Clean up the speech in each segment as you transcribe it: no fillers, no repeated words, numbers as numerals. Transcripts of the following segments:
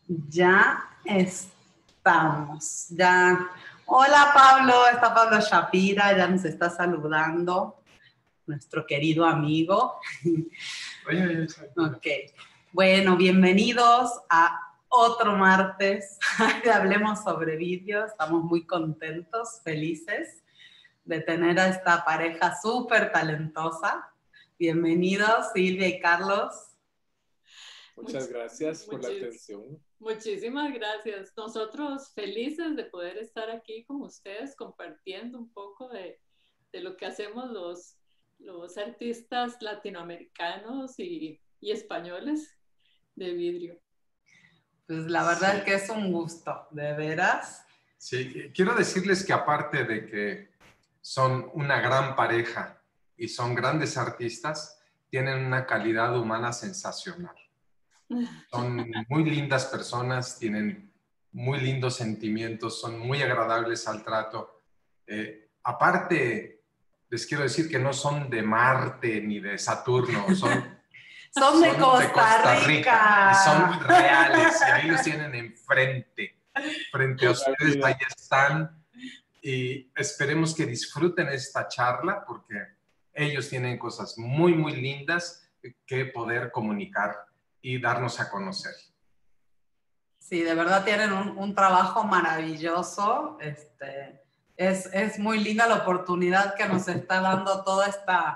Ya estamos. Ya. Hola Pablo, está Pablo Shapira, ya nos está saludando, nuestro querido amigo. Oye. Ok. Bueno, bienvenidos a otro martes de Hablemos sobre Vídeo. Estamos muy contentos, felices de tener a esta pareja súper talentosa. Bienvenidos, Silvia y Carlos. Muchas gracias por la atención. Muchísimas gracias. Nosotros felices de poder estar aquí con ustedes compartiendo un poco de lo que hacemos los artistas latinoamericanos y españoles de vidrio. Pues la verdad es que es un gusto, de veras. Sí, quiero decirles que aparte de que son una gran pareja y son grandes artistas, tienen una calidad humana sensacional. Son muy lindas personas, tienen muy lindos sentimientos, son muy agradables al trato. Aparte, les quiero decir que no son de Marte ni de Saturno, son de Costa Rica. Y son reales, y ahí los tienen frente a ustedes, ahí están. Y esperemos que disfruten esta charla porque ellos tienen cosas muy, muy lindas que poder comunicar y darnos a conocer. Sí, de verdad tienen un trabajo maravilloso. Es muy linda la oportunidad que nos está dando toda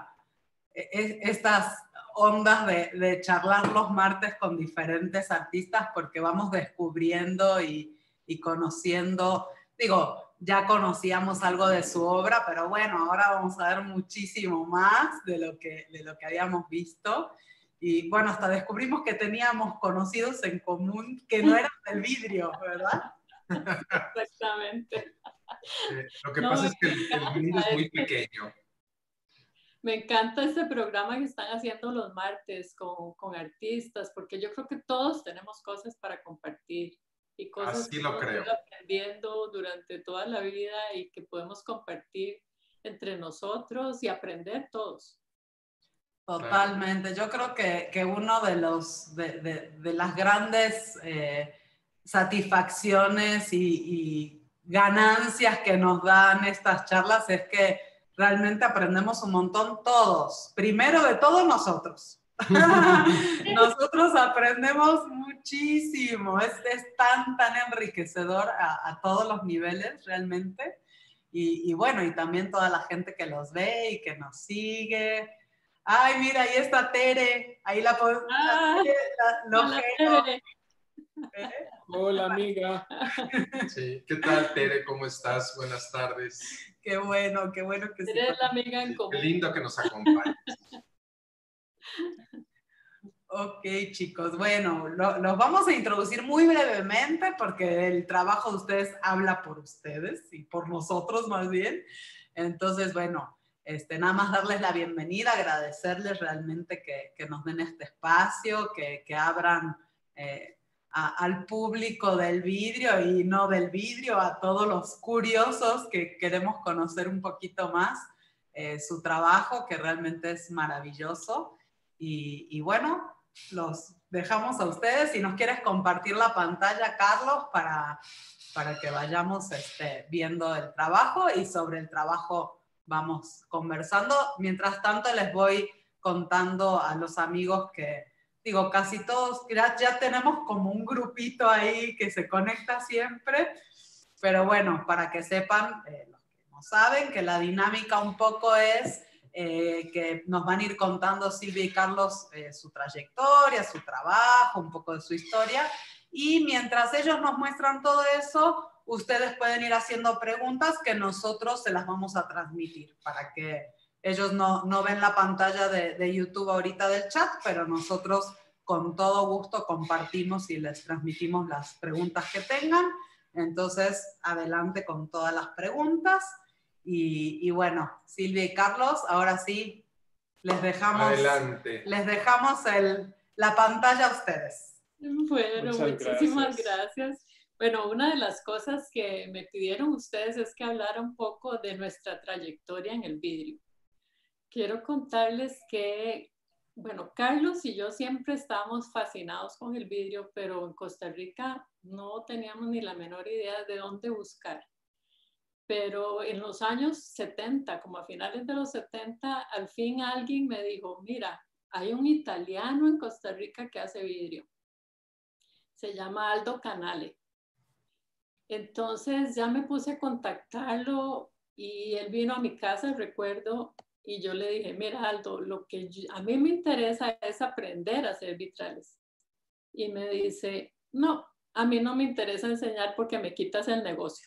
estas ondas de charlar los martes con diferentes artistas porque vamos descubriendo y conociendo. Digo, ya conocíamos algo de su obra, pero bueno, ahora vamos a ver muchísimo más de lo que habíamos visto. Y bueno, hasta descubrimos que teníamos conocidos en común que no eran del vidrio, ¿verdad? Exactamente. Lo que pasa es que el vidrio es muy pequeño. Me encanta este programa que están haciendo los martes con artistas, porque yo creo que todos tenemos cosas para compartir y cosas Así que lo hemos creo. ido aprendiendo durante toda la vida y que podemos compartir entre nosotros y aprender todos. Totalmente. Yo creo que uno de las grandes satisfacciones y ganancias que nos dan estas charlas es que realmente aprendemos un montón todos. Primero de todo nosotros. Nosotros aprendemos muchísimo. Es tan enriquecedor a todos los niveles realmente. Y bueno, y también toda la gente que los ve y que nos sigue. Ay, mira, ahí está Tere. Ahí la podemos. Hola, Tere. Hola, amiga. Sí. ¿Qué tal, Tere? ¿Cómo estás? Buenas tardes. Qué bueno que sí. Tere es la amiga en común. Qué lindo que nos acompañes. Ok, chicos. Bueno, los vamos a introducir muy brevemente porque el trabajo de ustedes habla por ustedes y por nosotros más bien. Entonces, bueno, nada más darles la bienvenida, agradecerles realmente que nos den este espacio, que abran al público del vidrio y no del vidrio, a todos los curiosos que queremos conocer un poquito más su trabajo, que realmente es maravilloso. Y bueno, los dejamos a ustedes. Si nos quieres compartir la pantalla, Carlos, para que vayamos viendo el trabajo y sobre el trabajo vamos conversando. Mientras tanto, les voy contando a los amigos que, digo, casi todos, ya tenemos como un grupito ahí que se conecta siempre, pero bueno, para que sepan, los que no saben, que la dinámica un poco es que nos van a ir contando Silvia y Carlos su trayectoria, su trabajo, un poco de su historia, y mientras ellos nos muestran todo eso, ustedes pueden ir haciendo preguntas que nosotros se las vamos a transmitir para que ellos no ven la pantalla de YouTube ahorita del chat, pero nosotros con todo gusto compartimos y les transmitimos las preguntas que tengan. Entonces, adelante con todas las preguntas. Y bueno, Silvia y Carlos, ahora sí, les dejamos, adelante. Les dejamos la pantalla a ustedes. Bueno, muchísimas gracias. Bueno, una de las cosas que me pidieron ustedes es que hablara un poco de nuestra trayectoria en el vidrio. Quiero contarles que Bueno, Carlos y yo siempre estábamos fascinados con el vidrio, pero en Costa Rica no teníamos ni la menor idea de dónde buscar. Pero en los años 70, como a finales de los 70, al fin alguien me dijo, mira, hay un italiano en Costa Rica que hace vidrio. Se llama Aldo Canale. Entonces ya me puse a contactarlo y él vino a mi casa, recuerdo, y yo le dije, mira Aldo, lo que a mí me interesa es aprender a hacer vitrales. Y me dice, no, a mí no me interesa enseñar porque me quitas el negocio.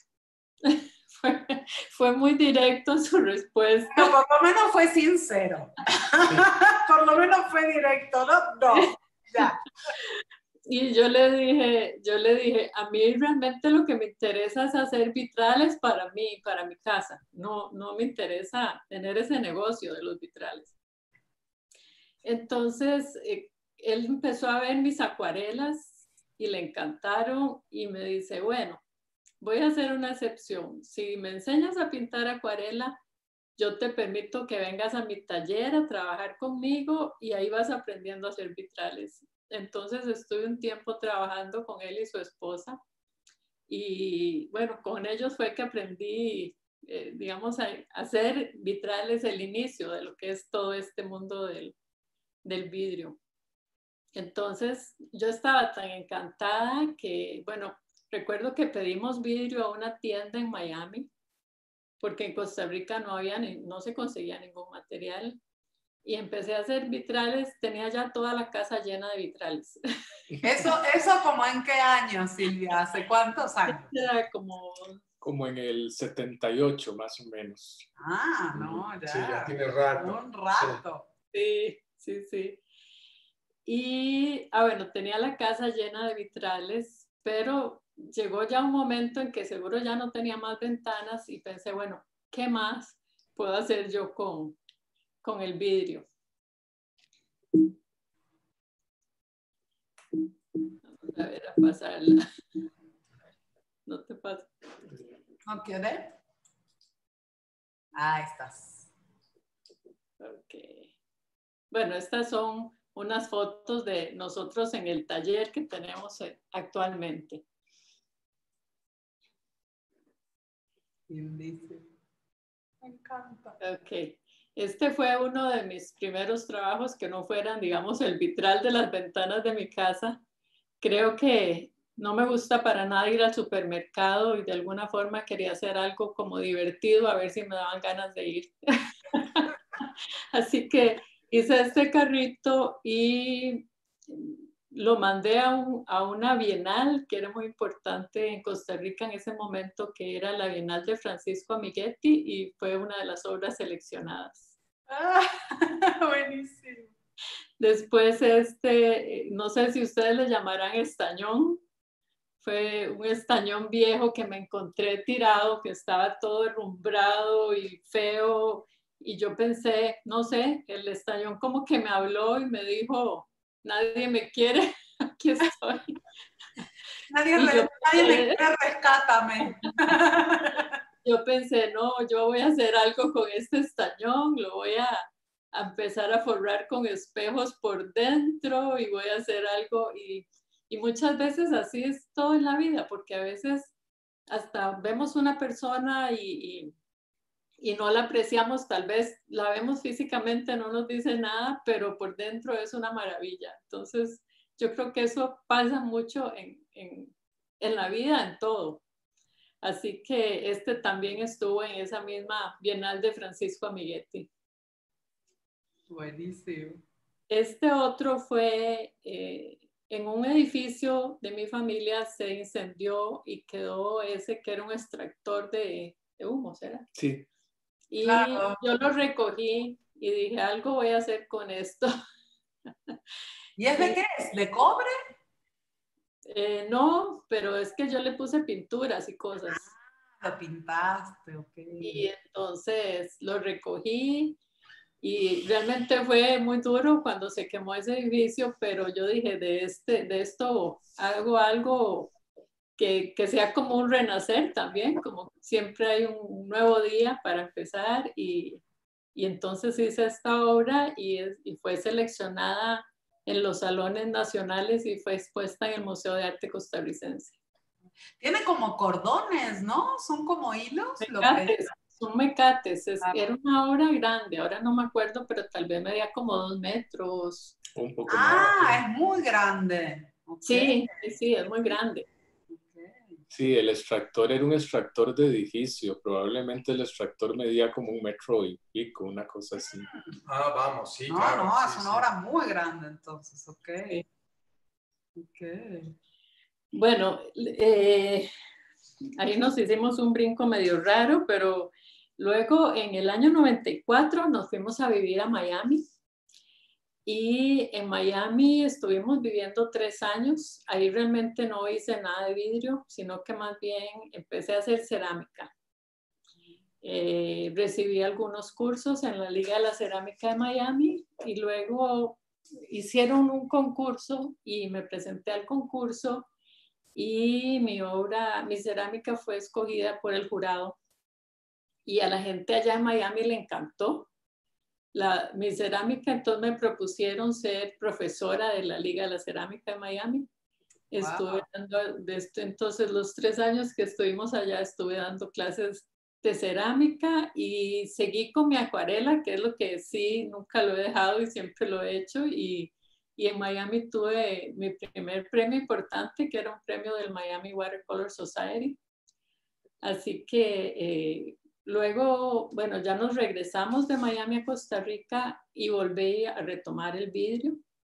fue muy directo su respuesta. Pero por lo menos fue sincero. Por lo menos fue directo, ¿no? No, ya. Y yo le dije, a mí realmente lo que me interesa es hacer vitrales para mí, para mi casa. No me interesa tener ese negocio de los vitrales. Entonces, él empezó a ver mis acuarelas y le encantaron y me dice, bueno, voy a hacer una excepción. Si me enseñas a pintar acuarela, yo te permito que vengas a mi taller a trabajar conmigo y ahí vas aprendiendo a hacer vitrales. Entonces estuve un tiempo trabajando con él y su esposa y bueno, con ellos fue que aprendí, digamos, a hacer vitrales, el inicio de lo que es todo este mundo del vidrio. Entonces yo estaba tan encantada que, bueno, recuerdo que pedimos vidrio a una tienda en Miami porque en Costa Rica no se conseguía ningún material. Y empecé a hacer vitrales, tenía ya toda la casa llena de vitrales. ¿Eso como en qué año, Silvia? ¿Hace cuántos años? Era como... Como en el 78 más o menos. Ah, no, ya. Sí, ya tiene rato. Un rato. Sí. Y, bueno, tenía la casa llena de vitrales, pero llegó ya un momento en que seguro ya no tenía más ventanas y pensé, bueno, ¿qué más puedo hacer yo con el vidrio? Vamos a ver, a pasarla. No te pasa. ¿No quiere? Ahí estás. Ok. Bueno, estas son unas fotos de nosotros en el taller que tenemos actualmente. Dice. Me encanta. Ok. Este fue uno de mis primeros trabajos que no fueran, digamos, el vitral de las ventanas de mi casa. Creo que no me gusta para nada ir al supermercado y de alguna forma quería hacer algo como divertido, a ver si me daban ganas de ir. Así que hice este carrito y lo mandé a una bienal que era muy importante en Costa Rica en ese momento, que era la Bienal de Francisco Amiguetti, y fue una de las obras seleccionadas. Ah, buenísimo. Después, no sé si ustedes le llamarán estañón. Fue un estañón viejo que me encontré tirado, que estaba todo derrumbrado y feo. Y yo pensé, no sé, el estañón como que me habló y me dijo, nadie me quiere, aquí estoy. Nadie me quiere, rescátame. Yo pensé, no, yo voy a hacer algo con este estañón, lo voy a empezar a forrar con espejos por dentro y voy a hacer algo. Y muchas veces así es todo en la vida, porque a veces hasta vemos una persona y no la apreciamos, tal vez la vemos físicamente, no nos dice nada, pero por dentro es una maravilla. Entonces, yo creo que eso pasa mucho en la vida, en todo. Así que este también estuvo en esa misma Bienal de Francisco Amiguetti. Buenísimo. Este otro fue en un edificio de mi familia, se incendió y quedó ese que era un extractor de humo, ¿será? Sí. Y claro. yo lo recogí y dije, algo voy a hacer con esto. ¿Y es de qué es? ¿De cobre? No, pero es que yo le puse pinturas y cosas. Ah, lo pintaste, ok. Y entonces lo recogí y realmente fue muy duro cuando se quemó ese edificio, pero yo dije, de esto hago algo que sea como un renacer también, como siempre hay un nuevo día para empezar y Y entonces hice esta obra y fue seleccionada en los salones nacionales y fue expuesta en el Museo de Arte Costarricense. Tiene como cordones, ¿no? Son como hilos. Mecates, son mecates. Era una obra grande, ahora no me acuerdo, pero tal vez medía como 2 metros. Un poco más. Es muy grande. Okay. Sí, es muy grande. Sí, el extractor era un extractor de edificio. Probablemente el extractor medía como 1 metro y pico, una cosa así. Vamos, sí, No, claro. no, sí, es una obra muy grande entonces, ok. Sí. Ok. Bueno, ahí nos hicimos un brinco medio raro, pero luego en el año 94 nos fuimos a vivir a Miami. Y en Miami estuvimos viviendo 3 años. Ahí realmente no hice nada de vidrio, sino que más bien empecé a hacer cerámica. Recibí algunos cursos en la Liga de la Cerámica de Miami y luego hicieron un concurso y me presenté al concurso y mi cerámica fue escogida por el jurado y a la gente allá en Miami le encantó mi cerámica, entonces me propusieron ser profesora de la Liga de la Cerámica de Miami. Estuve dando, desde entonces los 3 años que estuvimos allá, estuve dando clases de cerámica y seguí con mi acuarela, que es lo que sí, nunca lo he dejado y siempre lo he hecho. Y en Miami tuve mi primer premio importante, que era un premio del Miami Watercolor Society. Así que luego, bueno, ya nos regresamos de Miami a Costa Rica y volví a retomar el vidrio.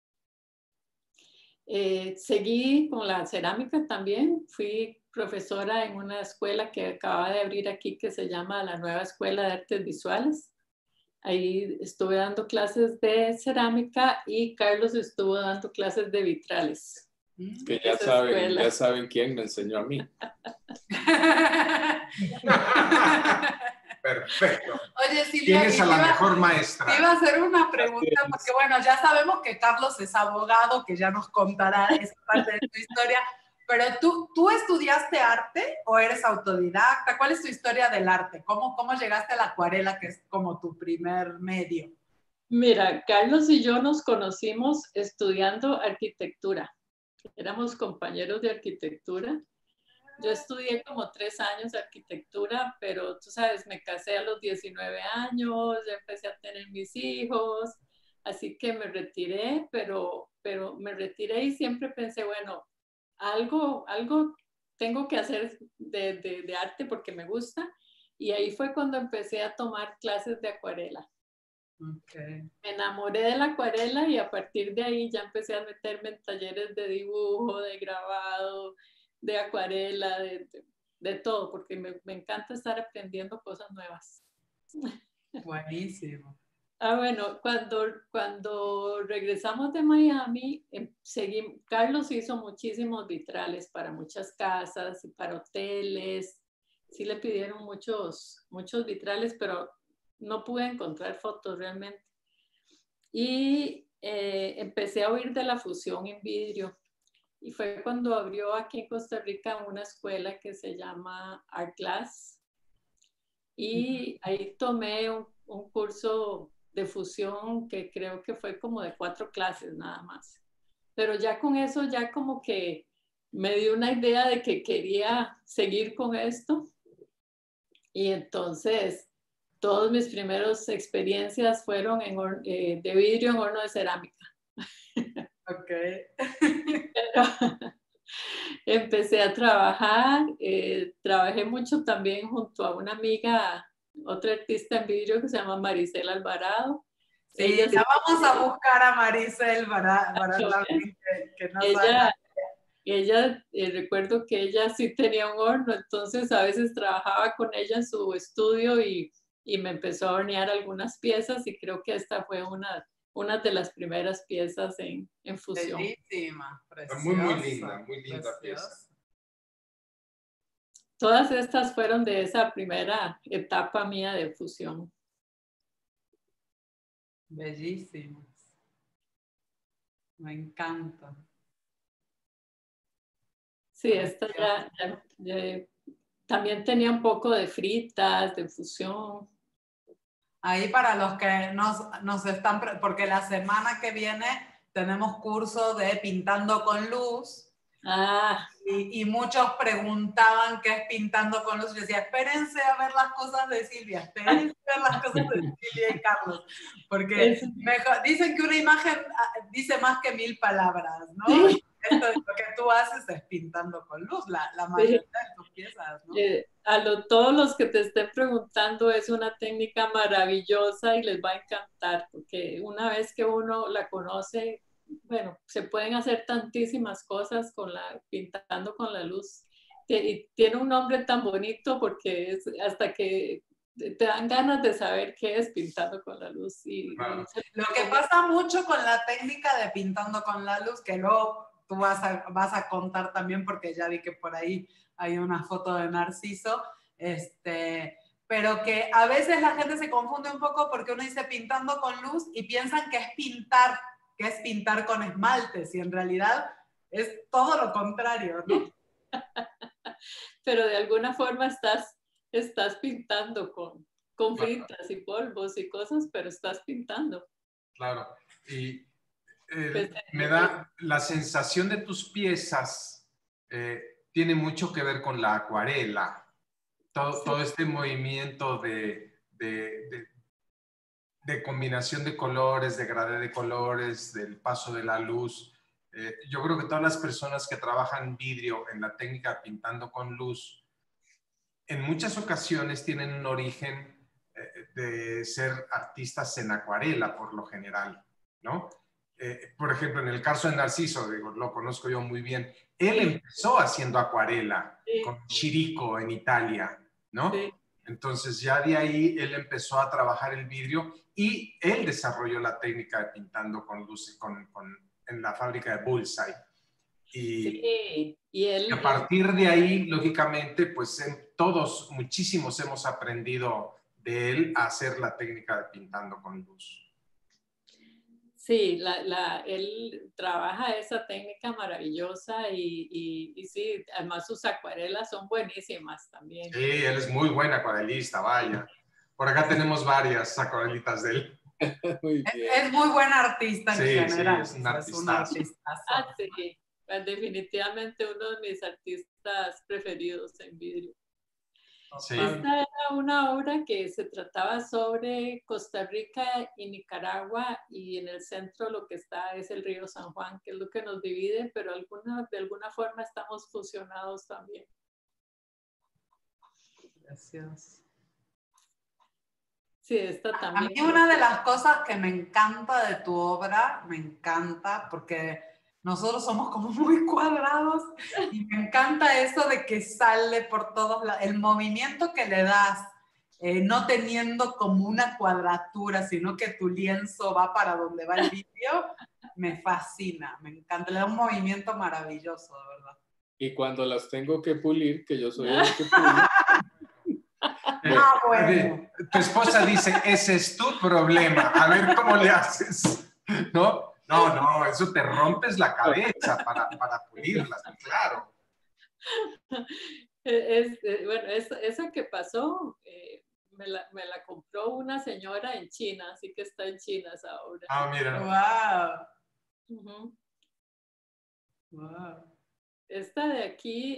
Seguí con la cerámica también. Fui profesora en una escuela que acaba de abrir aquí que se llama la Nueva Escuela de Artes Visuales. Ahí estuve dando clases de cerámica y Carlos estuvo dando clases de vitrales. Que ya saben quién me enseñó a mí. Perfecto. Oye, Silvia, Tienes a la mejor maestra. Te iba a hacer una pregunta, porque bueno, ya sabemos que Carlos es abogado, que ya nos contará esa parte de tu historia, pero ¿tú estudiaste arte o eres autodidacta? ¿Cuál es tu historia del arte? ¿Cómo llegaste a la acuarela, que es como tu primer medio? Mira, Carlos y yo nos conocimos estudiando arquitectura. Éramos compañeros de arquitectura. Yo estudié como 3 años de arquitectura, pero tú sabes, me casé a los 19 años, ya empecé a tener mis hijos, así que me retiré, pero me retiré y siempre pensé, bueno, algo tengo que hacer de arte porque me gusta. Y ahí fue cuando empecé a tomar clases de acuarela. Okay. Me enamoré de la acuarela y a partir de ahí ya empecé a meterme en talleres de dibujo, de grabado, de acuarela, de todo, porque me encanta estar aprendiendo cosas nuevas. Buenísimo. Bueno, cuando regresamos de Miami, Carlos hizo muchísimos vitrales para muchas casas y para hoteles. Sí le pidieron muchos vitrales, pero no pude encontrar fotos realmente. Y empecé a oír de la fusión en vidrio. Y fue cuando abrió aquí en Costa Rica una escuela que se llama Art Class. Y ahí tomé un curso de fusión que creo que fue como de 4 clases nada más. Pero ya con eso ya como que me dio una idea de que quería seguir con esto. Y entonces todas mis primeras experiencias fueron de vidrio en horno de cerámica. Ok. Pero empecé a trabajar, trabajé mucho también junto a una amiga, otra artista en vidrio que se llama Maricela Alvarado. Sí, ya vamos a buscar a Maricel para que nos haga. Ella recuerdo que ella sí tenía un horno, entonces a veces trabajaba con ella en su estudio y me empezó a hornear algunas piezas y creo que esta fue una de las primeras piezas en fusión. Bellísima, preciosa. Muy linda pieza. Todas estas fueron de esa primera etapa mía de fusión. Bellísimas. Me encanta. Sí, esta también tenía un poco de fritas, de fusión. Ahí para los que nos están, porque la semana que viene tenemos curso de pintando con luz. Ah. Y muchos preguntaban qué es pintando con luz. Yo decía, espérense a ver las cosas de Silvia, espérense a ver las cosas de Silvia y Carlos. Porque dicen que una imagen dice más que 1000 palabras, ¿no? Sí. Esto es lo que tú haces es pintando con luz, la mayoría de tus piezas, ¿no? Todos los que te estén preguntando, es una técnica maravillosa y les va a encantar, porque una vez que uno la conoce, bueno, se pueden hacer tantísimas cosas pintando con la luz. Y tiene un nombre tan bonito porque es hasta que te dan ganas de saber qué es pintando con la luz. Claro. Lo que pasa mucho con la técnica de pintando con la luz, que luego tú vas a contar también, porque ya vi que por ahí hay una foto de Narciso, pero que a veces la gente se confunde un poco porque uno dice pintando con luz y piensan que es pintar con esmaltes, y en realidad es todo lo contrario, ¿no? Pero de alguna forma estás pintando con fritas y polvos y cosas, pero estás pintando. Claro, y me da la sensación de tus piezas, tiene mucho que ver con la acuarela. Todo este movimiento de combinación de colores, de degradé de colores, del paso de la luz. Yo creo que todas las personas que trabajan vidrio en la técnica pintando con luz, en muchas ocasiones tienen un origen de ser artistas en acuarela, por lo general, ¿no? Por ejemplo, en el caso de Narciso, lo conozco yo muy bien, él empezó haciendo acuarela con Chirico en Italia, ¿no? Sí. Entonces ya de ahí él empezó a trabajar el vidrio y él desarrolló la técnica de pintando con luz en la fábrica de Bullseye. Y a partir de ahí, lógicamente, pues muchísimos hemos aprendido de él a hacer la técnica de pintando con luz. Sí, él trabaja esa técnica maravillosa y sí, además sus acuarelas son buenísimas también. Sí, él es muy buen acuarelista, vaya. Por acá tenemos varias acuarelitas de él. Muy bien. Es muy buen artista en general. Sí, es un artista. Sí, definitivamente uno de mis artistas preferidos en vidrio. Sí. Esta era una obra que se trataba sobre Costa Rica y Nicaragua, y en el centro lo que está es el río San Juan, que es lo que nos divide, pero de alguna forma estamos fusionados también. Gracias. Sí, esta también. A mí una de las cosas que me encanta de tu obra, me encanta, porque nosotros somos como muy cuadrados, y me encanta eso de que sale por todos lados, el movimiento que le das, no teniendo como una cuadratura, sino que tu lienzo va para donde va el vidrio, me fascina, me encanta, le da un movimiento maravilloso, de verdad. Y cuando las tengo que pulir, que yo soy el que pulo. Bueno. Tu esposa dice, ese es tu problema, a ver cómo le haces, ¿no? No, eso te rompes la cabeza para pulirlas, claro. Bueno, eso que pasó, me la compró una señora en China, así que está en China esa obra. Ah, mira. Wow. Wow. Esta de aquí,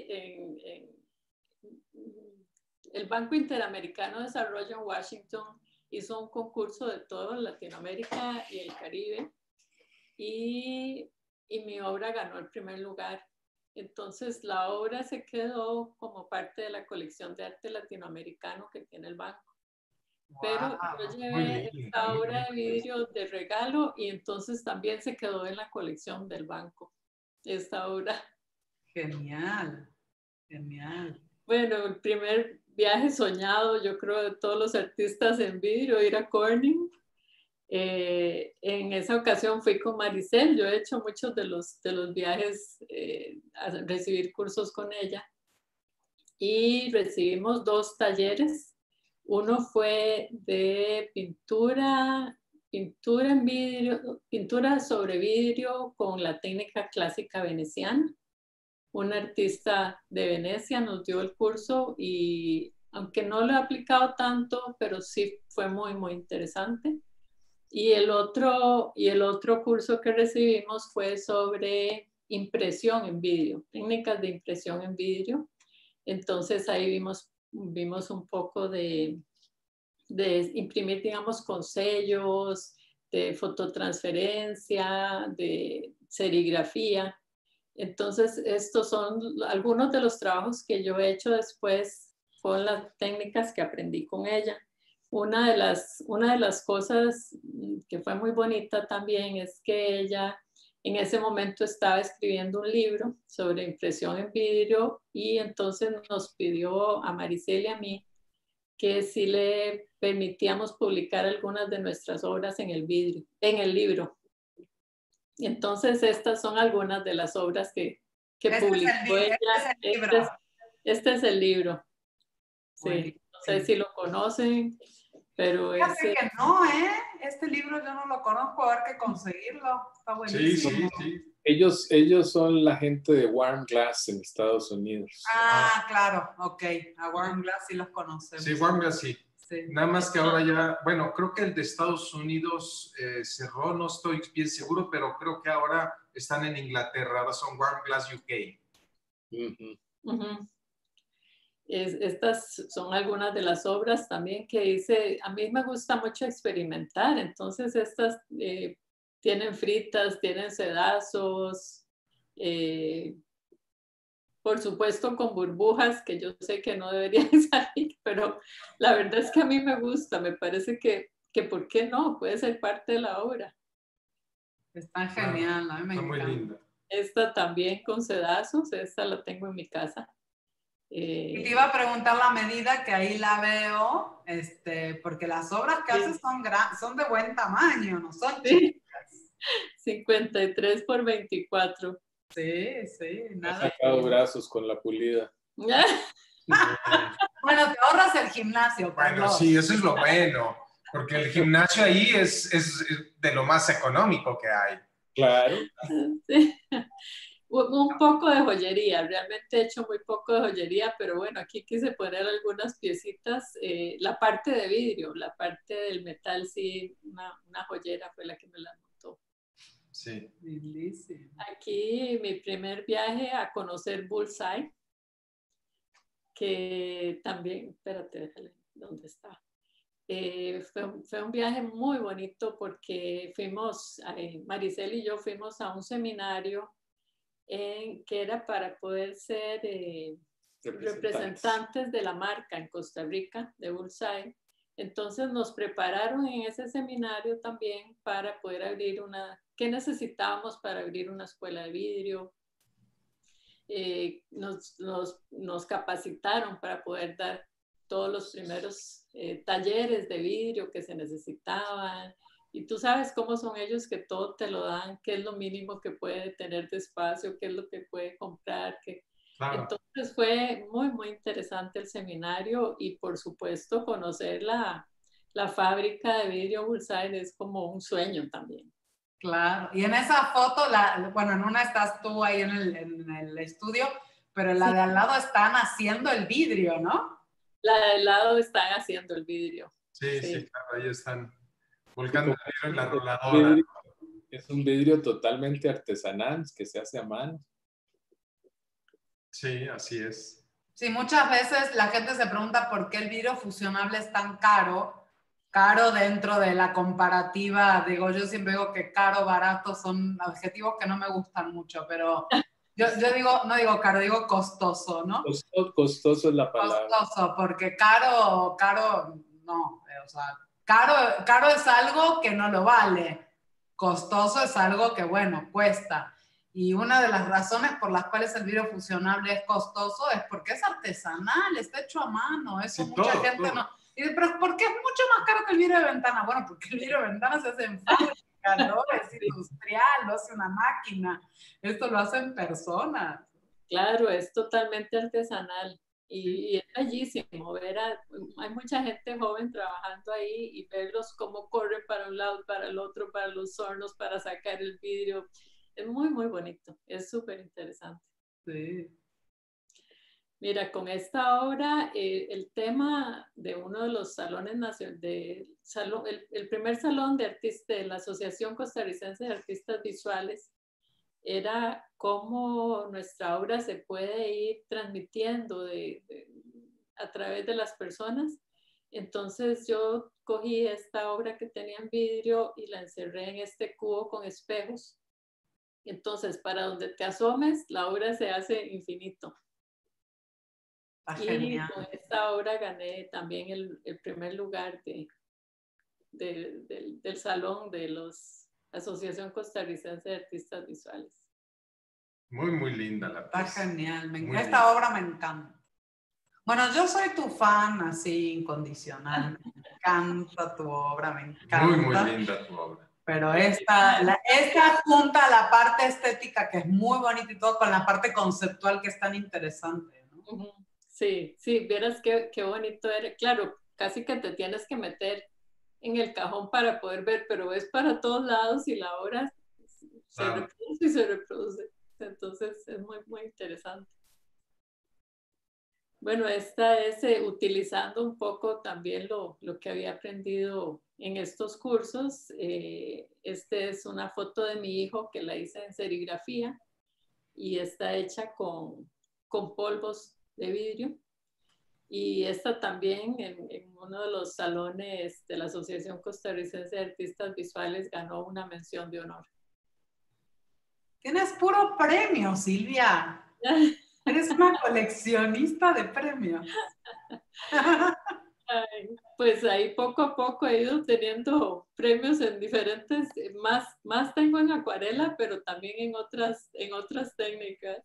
el Banco Interamericano de Desarrollo en Washington hizo un concurso de todo Latinoamérica y el Caribe, y mi obra ganó el primer lugar. Entonces la obra se quedó como parte de la colección de arte latinoamericano que tiene el banco. Wow, pero yo llevé esta obra de vidrio de regalo, y entonces también se quedó en la colección del banco, esta obra. Genial, genial. Bueno, el primer viaje soñado, yo creo, de todos los artistas en vidrio, ir a Corning. En esa ocasión fui con Maricel. Yo he hecho muchos de los viajes a recibir cursos con ella, y recibimos 2 talleres. Uno fue de pintura en vidrio, pintura sobre vidrio con la técnica clásica veneciana. Un artista de Venecia nos dio el curso, y aunque no lo he aplicado tanto, pero sí fue muy, muy interesante. Y el otro curso que recibimos fue sobre impresión en vidrio, técnicas de impresión en vidrio. Entonces ahí vimos un poco de imprimir, digamos, con sellos, de fototransferencia, de serigrafía. Entonces, estos son algunos de los trabajos que yo he hecho después con las técnicas que aprendí con ella. Una de las cosas que fue muy bonita también es que ella en ese momento estaba escribiendo un libro sobre impresión en vidrio y entonces nos pidió a Maricel y a mí que si le permitíamos publicar algunas de nuestras obras en el libro. Y entonces estas son algunas de las obras que publicó ella. Este es el libro. Sí, no sé si lo conocen, pero fíjate que no, este libro yo no lo conozco, a ver que conseguirlo, está buenísimo. Sí. Ellos son la gente de Warm Glass en Estados Unidos. Claro, ok, a Warm Glass sí los conocemos. Sí, Warm Glass sí. Nada más que ahora ya, bueno, creo que el de Estados Unidos cerró, no estoy bien seguro, pero creo que ahora están en Inglaterra, ahora son Warm Glass UK. Estas son algunas de las obras también que hice. A mí me gusta mucho experimentar, entonces estas tienen fritas, tienen sedazos, por supuesto con burbujas, que yo sé que no deberían salir, pero la verdad es que a mí me gusta, me parece que ¿por qué no? Puede ser parte de la obra. Está genial, a mí me encanta. Muy linda. Esta también con sedazos, esta la tengo en mi casa. Y te iba a preguntar la medida, que ahí la veo, porque las obras que haces son de buen tamaño, no son chicas. 53 por 24. Sí, nada. He sacado brazos con la pulida. Bueno, te ahorras el gimnasio. Bueno, sí, eso es lo bueno, porque el gimnasio ahí es de lo más económico que hay. Claro. Sí. Un poco de joyería, realmente he hecho muy poco de joyería, pero bueno, aquí quise poner algunas piecitas. La parte de vidrio, la parte del metal, sí, una joyera fue la que me la montó. Sí. Lindísimo. Aquí mi primer viaje a conocer Bullseye, que también, espérate, déjale, ¿dónde está? Fue un viaje muy bonito porque Maricel y yo fuimos a un seminario que era para poder ser representantes de la marca en Costa Rica, de Bullseye. Entonces nos prepararon en ese seminario también para poder abrir ¿qué necesitábamos para abrir una escuela de vidrio? Nos capacitaron para poder dar todos los primeros talleres de vidrio que se necesitaban. Y tú sabes cómo son ellos, que todo te lo dan, qué es lo mínimo que puede tener de espacio, qué es lo que puede comprar. Claro. Entonces fue muy, muy interesante el seminario y por supuesto conocer la fábrica de vidrio Bullseye es como un sueño también. Claro, y en esa foto, bueno, en una estás tú ahí en el estudio, pero en la de al lado están haciendo el vidrio, ¿no? La de al lado están haciendo el vidrio. Sí, claro, ahí están volcando el vidrio en la roladora. Es un vidrio totalmente artesanal que se hace a mano. Sí, así es. Sí, muchas veces la gente se pregunta por qué el vidrio fusionable es tan caro dentro de la comparativa. Digo, yo siempre digo que caro, barato son adjetivos que no me gustan mucho, pero yo no digo caro, digo costoso, ¿no? Costoso es la palabra. Costoso, porque caro, no, o sea, caro es algo que no lo vale, costoso es algo que, bueno, cuesta. Y una de las razones por las cuales el vidrio fusionable es costoso es porque es artesanal, está hecho a mano. Eso sí, mucha gente no. Y dice, pero ¿por qué es mucho más caro que el vidrio de ventana? Bueno, porque el vidrio de ventana se hace en fábrica, ¿no? Es industrial, lo hace una máquina. Esto lo hacen personas. Claro, es totalmente artesanal. Y es bellísimo hay mucha gente joven trabajando ahí y verlos cómo corren para un lado, para el otro, para los hornos, para sacar el vidrio. Es muy, muy bonito. Es súper interesante. Sí. Mira, con esta obra, el tema de uno de los salones nacionales, el primer salón de artistas de la Asociación Costarricense de Artistas Visuales, era cómo nuestra obra se puede ir transmitiendo a través de las personas. Entonces yo cogí esta obra que tenía en vidrio y la encerré en este cubo con espejos. Entonces, para donde te asomes, la obra se hace infinito. Y genial. con esta obra gané también el primer lugar del salón de la Asociación Costarricense de Artistas Visuales. Muy, muy linda la pieza. Está genial. Muy Esta linda. obra me encanta. Bueno, yo soy tu fan así incondicional. Me encanta tu obra, me encanta. Muy, muy linda tu obra. Pero esta junta la parte estética, que es muy bonita y todo, con la parte conceptual que es tan interesante, ¿no? Sí, sí, vieras qué bonito era. Claro, casi que te tienes que meter en el cajón para poder ver, pero ves para todos lados y la obra se reproduce y se reproduce. Entonces es muy, muy interesante. Bueno, esta es utilizando un poco también lo que había aprendido en estos cursos. Esta es una foto de mi hijo que la hice en serigrafía y está hecha con polvos de vidrio. Y esta también en uno de los salones de la Asociación Costarricense de Artistas Visuales ganó una mención de honor. Tienes puro premio, Silvia. Eres una coleccionista de premios. Ay, pues ahí poco a poco he ido teniendo premios en diferentes, más tengo en acuarela, pero también en otras técnicas.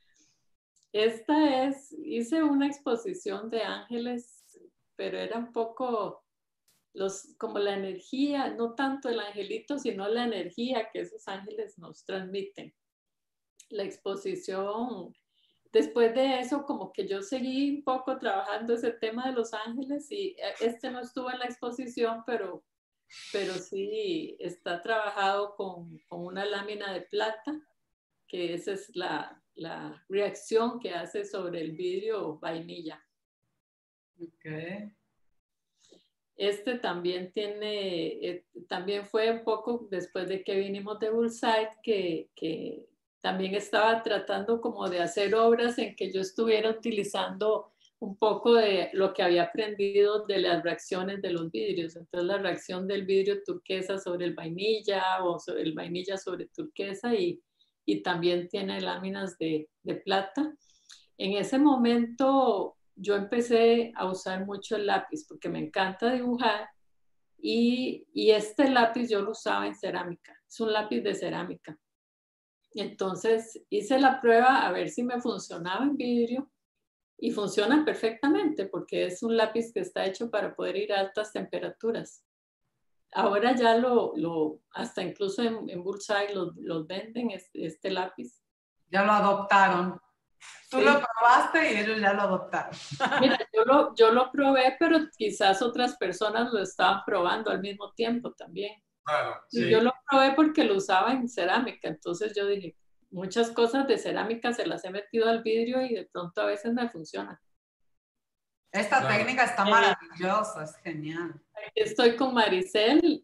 Hice una exposición de ángeles, pero era un poco como la energía, no tanto el angelito, sino la energía que esos ángeles nos transmiten. La exposición, después de eso, como que yo seguí un poco trabajando ese tema de los ángeles y no estuvo en la exposición, pero sí está trabajado con una lámina de plata, que esa es la reacción que hace sobre el vidrio vainilla. Okay. También también fue un poco después de que vinimos de Bullseye, que también estaba tratando como de hacer obras en que yo estuviera utilizando un poco de lo que había aprendido de las reacciones de los vidrios. Entonces la reacción del vidrio turquesa sobre el vainilla o sobre el vainilla sobre turquesa y también tiene láminas de plata. En ese momento yo empecé a usar mucho el lápiz porque me encanta dibujar y este lápiz yo lo usaba en cerámica, es un lápiz de cerámica. Entonces hice la prueba a ver si me funcionaba en vidrio y funciona perfectamente porque es un lápiz que está hecho para poder ir a altas temperaturas. Ahora ya hasta incluso en Bullseye los venden este lápiz. Ya lo adoptaron. Tú Sí. lo probaste y ellos ya lo adoptaron. Mira, yo lo probé, pero quizás otras personas lo estaban probando al mismo tiempo también. Claro, sí. Y yo lo probé porque lo usaba en cerámica, entonces yo dije, muchas cosas de cerámica se las he metido al vidrio y de pronto a veces me funciona. Esta técnica está maravillosa, es genial. Aquí estoy con Maricel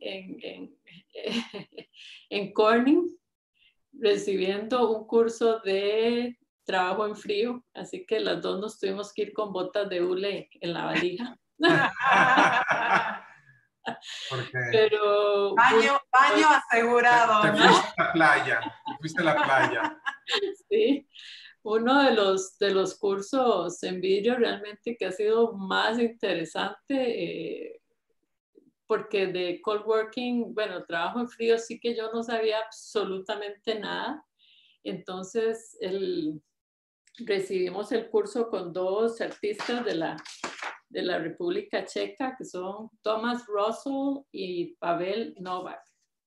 en Corning, recibiendo un curso de trabajo en frío, así que las dos nos tuvimos que ir con botas de hule en la valija. Porque Pero baño asegurado. Te fuiste a la playa, Sí, uno de los cursos en vidrio realmente que ha sido más interesante, porque de cold working, bueno, trabajo en frío sí que yo no sabía absolutamente nada. Entonces recibimos el curso con dos artistas de la República Checa, que son Thomas Russell y Pavel Novak.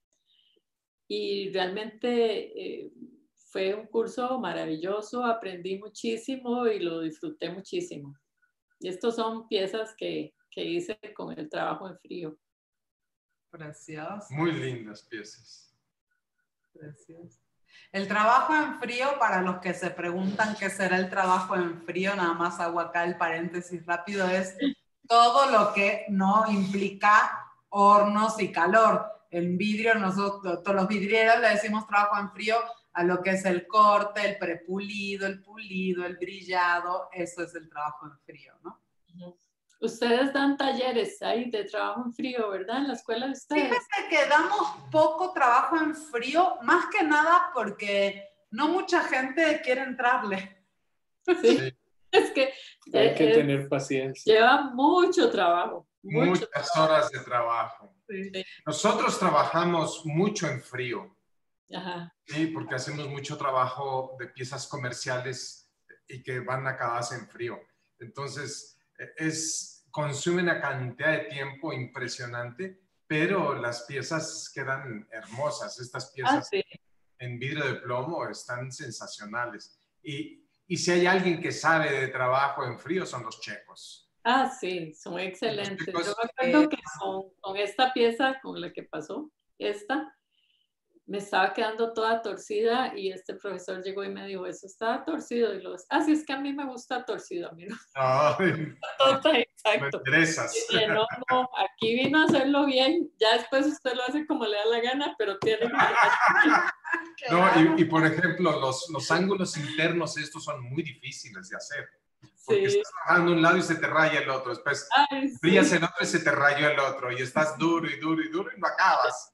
Y realmente fue un curso maravilloso, aprendí muchísimo y lo disfruté muchísimo. Y estos son piezas que hice con el trabajo en frío. Precioso. Muy lindas piezas. Precioso. El trabajo en frío, para los que se preguntan qué será el trabajo en frío, nada más hago acá el paréntesis rápido, es todo lo que no implica hornos y calor. En vidrio, nosotros, todos los vidrieros le decimos trabajo en frío a lo que es el corte, el prepulido, el pulido, el brillado, eso es el trabajo en frío, ¿no? Ustedes dan talleres ahí de trabajo en frío, ¿verdad? En la escuela de ustedes. Fíjate que damos poco trabajo en frío, más que nada porque no mucha gente quiere entrarle. Sí. Es que hay que tener paciencia. Lleva mucho trabajo. Muchas horas de trabajo. Sí. Nosotros trabajamos mucho en frío. Ajá. Sí, porque hacemos mucho trabajo de piezas comerciales y que van acabadas en frío. Entonces, consume una cantidad de tiempo impresionante, pero las piezas quedan hermosas. Estas piezas sí. en vidrio de plomo están sensacionales. Y si hay alguien que sabe de trabajo en frío, son los checos. Sí, son excelentes. Chicos, Yo me acuerdo que con esta pieza, con la que pasó, me estaba quedando toda torcida y este profesor llegó y me dijo, eso estaba torcido. Y sí, es que a mí me gusta torcido, a mí no. Exacto. Me interesas. Y no, aquí vino a hacerlo bien, ya después usted lo hace como le da la gana, pero tiene que... No, y por ejemplo, los ángulos internos estos son muy difíciles de hacer. Porque estás trabajando un lado y se te raya el otro. Después brillas el otro y se te rayó el otro. Y estás duro y duro y duro y no acabas.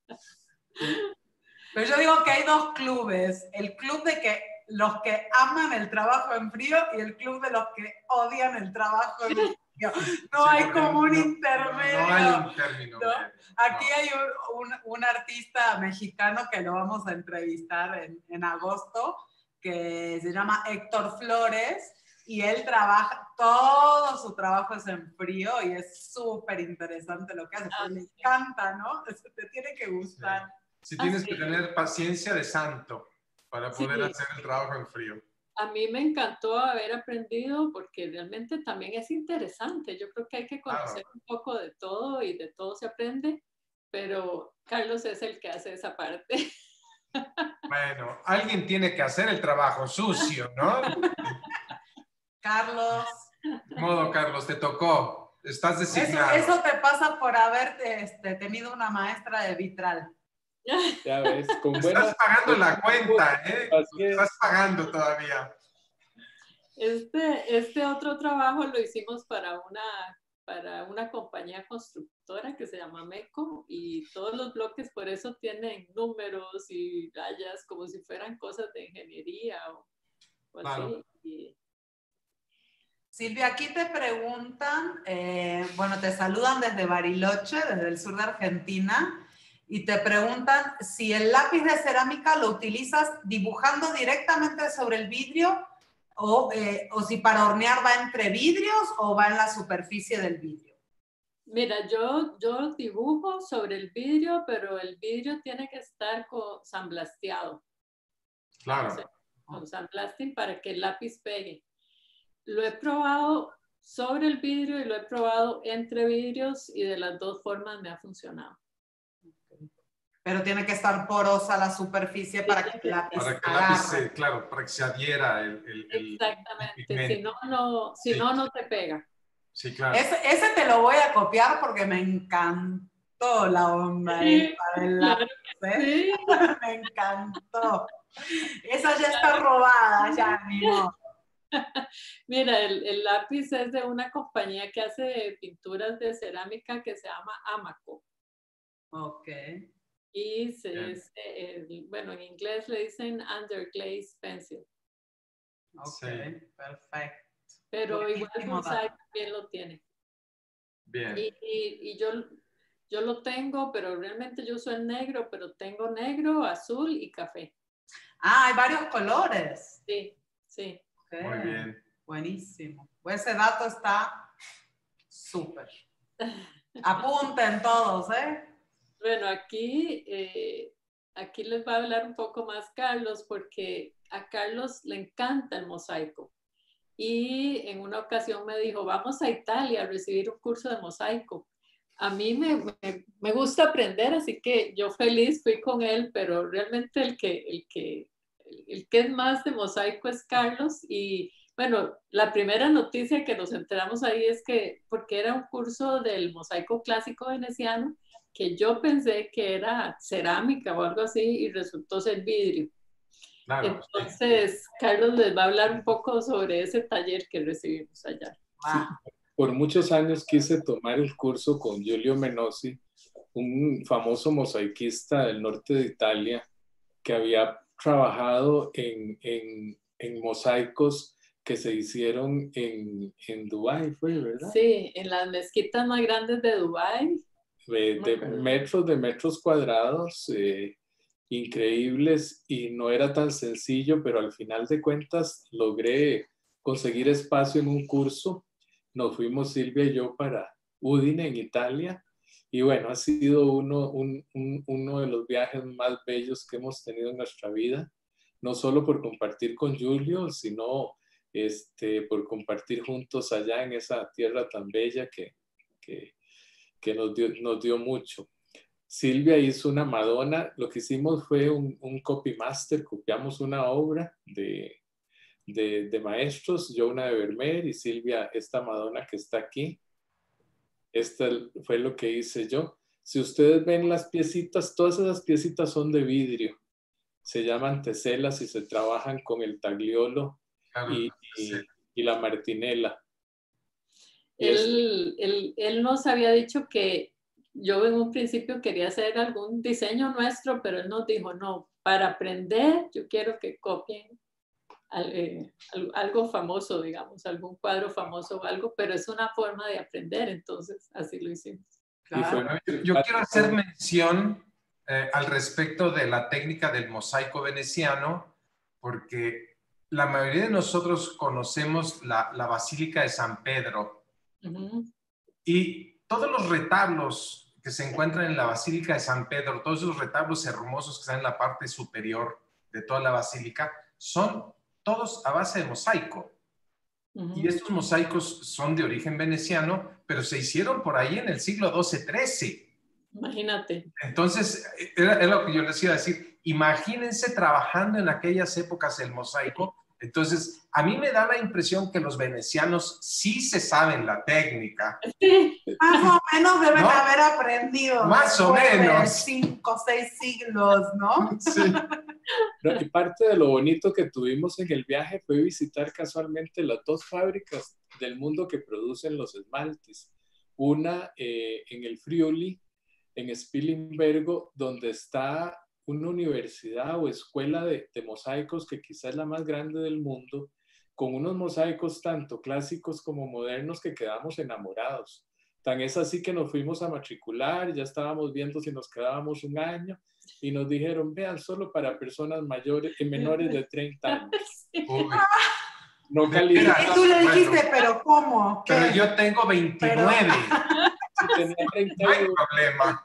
Pero yo digo que hay dos clubes. El club de que los que aman el trabajo en frío y el club de los que odian el trabajo en frío. No hay como un intermedio. No hay un término. ¿No? Aquí hay un artista mexicano que lo vamos a entrevistar en agosto, que se llama Héctor Flores, y él trabaja, todo su trabajo es en frío y es súper interesante lo que hace, porque le encanta, ¿no? Te tiene que gustar. Sí, tienes que tener paciencia de santo para poder hacer el trabajo en frío. A mí me encantó haber aprendido porque realmente también es interesante. Yo creo que hay que conocer un poco de todo y de todo se aprende, pero Carlos es el que hace esa parte. Bueno, alguien tiene que hacer el trabajo sucio, ¿no? Carlos. Modo, Carlos, te tocó. Estás designado. Eso te pasa por haber tenido una maestra de vitral. Ya ves, estás pagando la cuenta, ¿eh? Estás pagando todavía. Este otro trabajo lo hicimos para una compañía constructora que se llama MECO y todos los bloques por eso tienen números y rayas como si fueran cosas de ingeniería o así. Silvia, aquí te preguntan, bueno, te saludan desde Bariloche, desde el sur de Argentina, y te preguntan si el lápiz de cerámica lo utilizas dibujando directamente sobre el vidrio o si para hornear va entre vidrios o va en la superficie del vidrio. Mira, yo dibujo sobre el vidrio, pero el vidrio tiene que estar sandblasteado. Claro. O sea, con sandblasting para que el lápiz pegue. Lo he probado sobre el vidrio y lo he probado entre vidrios y de las dos formas me ha funcionado. Pero tiene que estar porosa la superficie para que el lápiz claro, para que se adhiera exactamente, el si no te pega. Sí, claro. Ese te lo voy a copiar porque me encantó la onda del lápiz. Sí. Me encantó. Esa ya está robada, ya ni modo. Mira, el lápiz es de una compañía que hace pinturas de cerámica que se llama Amaco. Ok. Y bueno, en inglés le dicen underglaze pencil. Ok, perfecto. Pero igual Bonsai también lo tiene. Bien. Y yo lo tengo, pero realmente yo uso el negro, pero tengo negro, azul y café. Hay varios colores. Sí. Okay. Muy bien. Buenísimo. Pues ese dato está súper. Apunten todos, ¿eh? Bueno, aquí les va a hablar un poco más Carlos, porque a Carlos le encanta el mosaico. Y en una ocasión me dijo, vamos a Italia a recibir un curso de mosaico. A mí me gusta aprender, así que yo feliz fui con él, pero realmente el que es más de mosaico es Carlos. Y bueno, la primera noticia que nos enteramos ahí es que, porque era un curso del mosaico clásico veneciano, que yo pensé que era cerámica o algo así y resultó ser vidrio. Claro, Entonces, sí. Carlos les va a hablar un poco sobre ese taller que recibimos allá. Sí, por muchos años quise tomar el curso con Giulio Menossi, un famoso mosaiquista del norte de Italia que había trabajado en mosaicos que se hicieron en Dubái, ¿fue verdad? Sí, en las mezquitas más grandes de Dubái. De metros cuadrados, increíbles, y no era tan sencillo, pero al final de cuentas logré conseguir espacio en un curso. Nos fuimos Silvia y yo para Udine, en Italia, y bueno, ha sido uno de los viajes más bellos que hemos tenido en nuestra vida, no solo por compartir con Giulio, sino por compartir juntos allá en esa tierra tan bella que nos dio mucho. Silvia hizo una Madonna. Lo que hicimos fue un copy master, copiamos una obra de maestros, yo una de Vermeer y Silvia esta Madonna que está aquí. Esta fue lo que hice yo. Si ustedes ven las piecitas, todas esas piecitas son de vidrio. Se llaman teselas y se trabajan con el tagliolo y la martinela. Él nos había dicho que yo en un principio quería hacer algún diseño nuestro, pero él nos dijo, no, para aprender yo quiero que copien algo famoso, digamos, algún cuadro famoso o algo, pero es una forma de aprender, entonces así lo hicimos. Claro. Yo quiero hacer mención al respecto de la técnica del mosaico veneciano, porque la mayoría de nosotros conocemos la Basílica de San Pedro. Y todos los retablos que se encuentran en la Basílica de San Pedro, todos esos retablos hermosos que están en la parte superior de toda la basílica, son todos a base de mosaico. Y estos mosaicos son de origen veneciano, pero se hicieron por ahí en el siglo XII-XIII. Imagínate. Entonces, era lo que yo les iba a decir. Imagínense trabajando en aquellas épocas el mosaico. Entonces, a mí me da la impresión que los venecianos sí se saben la técnica. Sí. Más o menos deben haber aprendido. Más o menos. 5 o 6 siglos, ¿no? Sí. Y parte de lo bonito que tuvimos en el viaje fue visitar casualmente las 2 fábricas del mundo que producen los esmaltes. Una en el Friuli, en Spilimbergo, donde está una universidad o escuela de mosaicos que quizás es la más grande del mundo, con unos mosaicos tanto clásicos como modernos que quedamos enamorados. Tan es así que nos fuimos a matricular, ya estábamos viendo si nos quedábamos un año y nos dijeron, vean, solo para personas mayores y menores de 30 años. No calificamos. Y tú le dijiste, pero ¿cómo? ¿Qué? Pero yo tengo 29. Si tenía 30 no hay problema.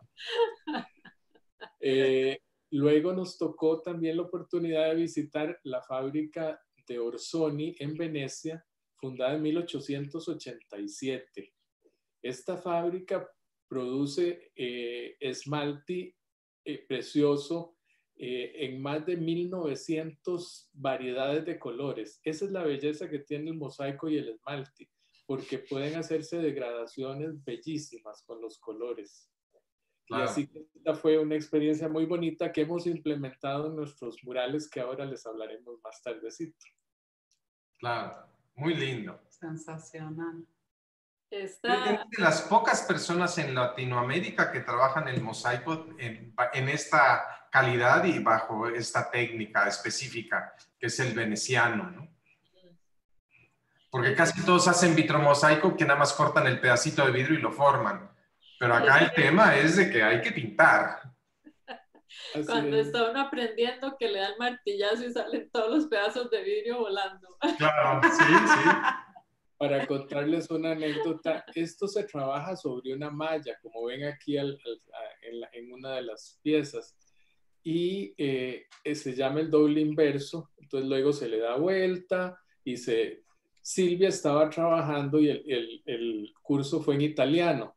Luego nos tocó también la oportunidad de visitar la fábrica de Orsoni en Venecia, fundada en 1887. Esta fábrica produce esmalte precioso en más de 1900 variedades de colores. Esa es la belleza que tiene el mosaico y el esmalte, porque pueden hacerse degradaciones bellísimas con los colores. Claro. Y así que esta fue una experiencia muy bonita que hemos implementado en nuestros murales, que ahora les hablaremos más tardecito. Claro, muy lindo. Sensacional. De las pocas personas en Latinoamérica que trabajan el mosaico en esta calidad y bajo esta técnica específica, que es el veneciano, ¿no? Porque casi todos hacen vitromosaico, que nada más cortan el pedacito de vidrio y lo forman. Pero acá el tema es de que hay que pintar. Cuando está uno aprendiendo, que le da el martillazo y salen todos los pedazos de vidrio volando. Claro, sí, sí. Para contarles una anécdota, esto se trabaja sobre una malla, como ven aquí en una de las piezas, y se llama el doble inverso. Entonces luego se le da vuelta y Silvia estaba trabajando y el curso fue en italiano.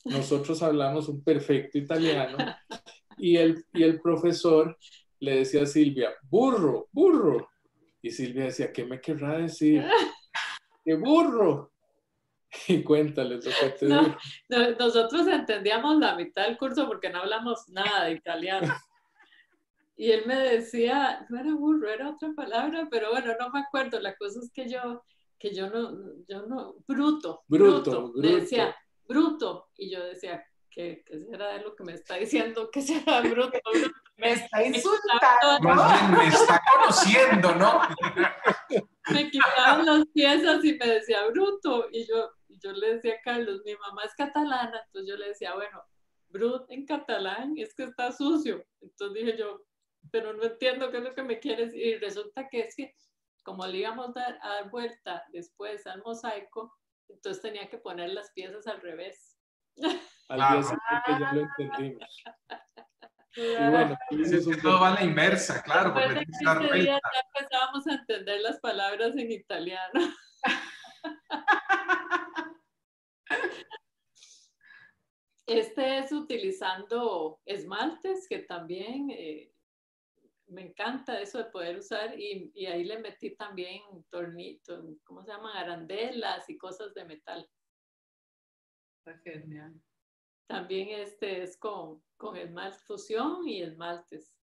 nosotros hablamos un perfecto italiano y el profesor le decía a Silvia, burro, burro. Y Silvia decía, ¿qué me querrá decir? ¡Qué burro! Y cuéntale lo que te digo. Nosotros entendíamos la mitad del curso porque no hablamos nada de italiano. Y él me decía, no era burro, era otra palabra, pero bueno, no me acuerdo. La cosa es que yo no, bruto. Me decía, bruto. Y yo decía, ¿qué será de lo que me está diciendo? ¿Qué será bruto? Me está insultando. Más bien me está conociendo, ¿no? Me quitaban las piezas y me decía bruto. Y yo le decía a Carlos, mi mamá es catalana, entonces yo le decía, bueno, brut en catalán es que está sucio. Entonces dije yo, pero no entiendo qué es lo que me quieres. Y resulta que es que como le íbamos a dar vuelta después al mosaico, entonces tenía que poner las piezas al revés. Al día siguiente ya lo entendimos. Y bueno, todo va a la inversa, claro. Después de 15 días ya empezábamos a entender las palabras en italiano. Este es utilizando esmaltes, que también me encanta eso de poder usar, y ahí le metí también tornitos, ¿cómo se llaman? Arandelas y cosas de metal. Está genial. También este es con esmalte fusión y esmaltes.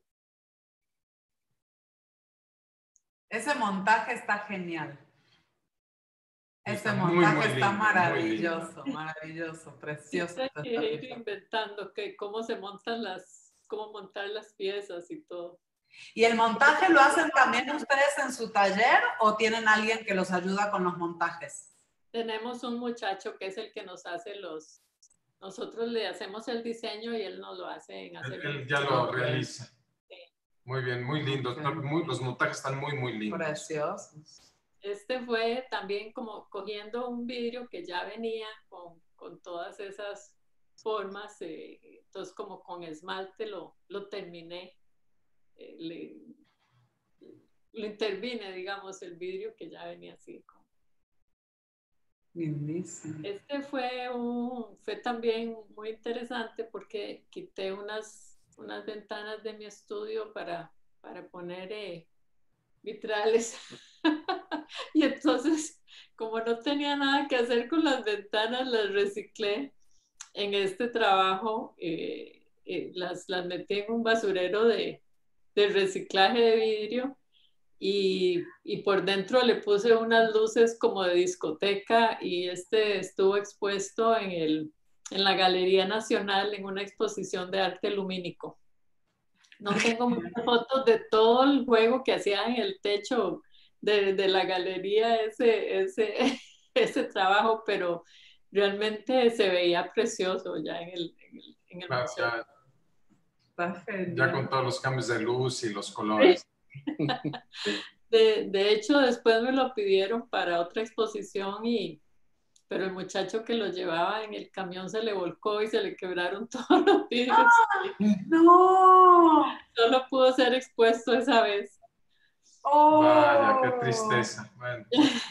Ese montaje está genial. Ese Está montaje muy está lindo, maravilloso, maravilloso, precioso. Hay que ir inventando cómo montar las piezas y todo. ¿Y el montaje lo hacen también ustedes en su taller o tienen alguien que los ayuda con los montajes? Tenemos un muchacho que es el que nos hace nosotros le hacemos el diseño y él nos lo hace en hacer. Él ya lo realiza. Sí. Muy bien, muy lindo. Okay. Los montajes están muy lindos. Preciosos. Este fue también como cogiendo un vidrio que ya venía con todas esas formas, entonces como con esmalte lo terminé, lo intervine, digamos, el vidrio que ya venía así. Lindísimo. Este fue también muy interesante porque quité unas ventanas de mi estudio para poner vitrales. Y entonces, como no tenía nada que hacer con las ventanas, las reciclé en este trabajo. Las metí en un basurero de reciclaje de vidrio y por dentro le puse unas luces como de discoteca y este estuvo expuesto en la Galería Nacional en una exposición de arte lumínico. No tengo muchas fotos de todo el juego que hacía en el techo de la galería ese trabajo, pero realmente se veía precioso ya en el museo. Ya con todos los cambios de luz y los colores. De hecho, después me lo pidieron para otra exposición, pero el muchacho que lo llevaba en el camión se le volcó y se le quebraron todos los vidrios. ¡No! Solo pudo ser expuesto esa vez. ¡Oh! Vaya, qué tristeza. Bueno.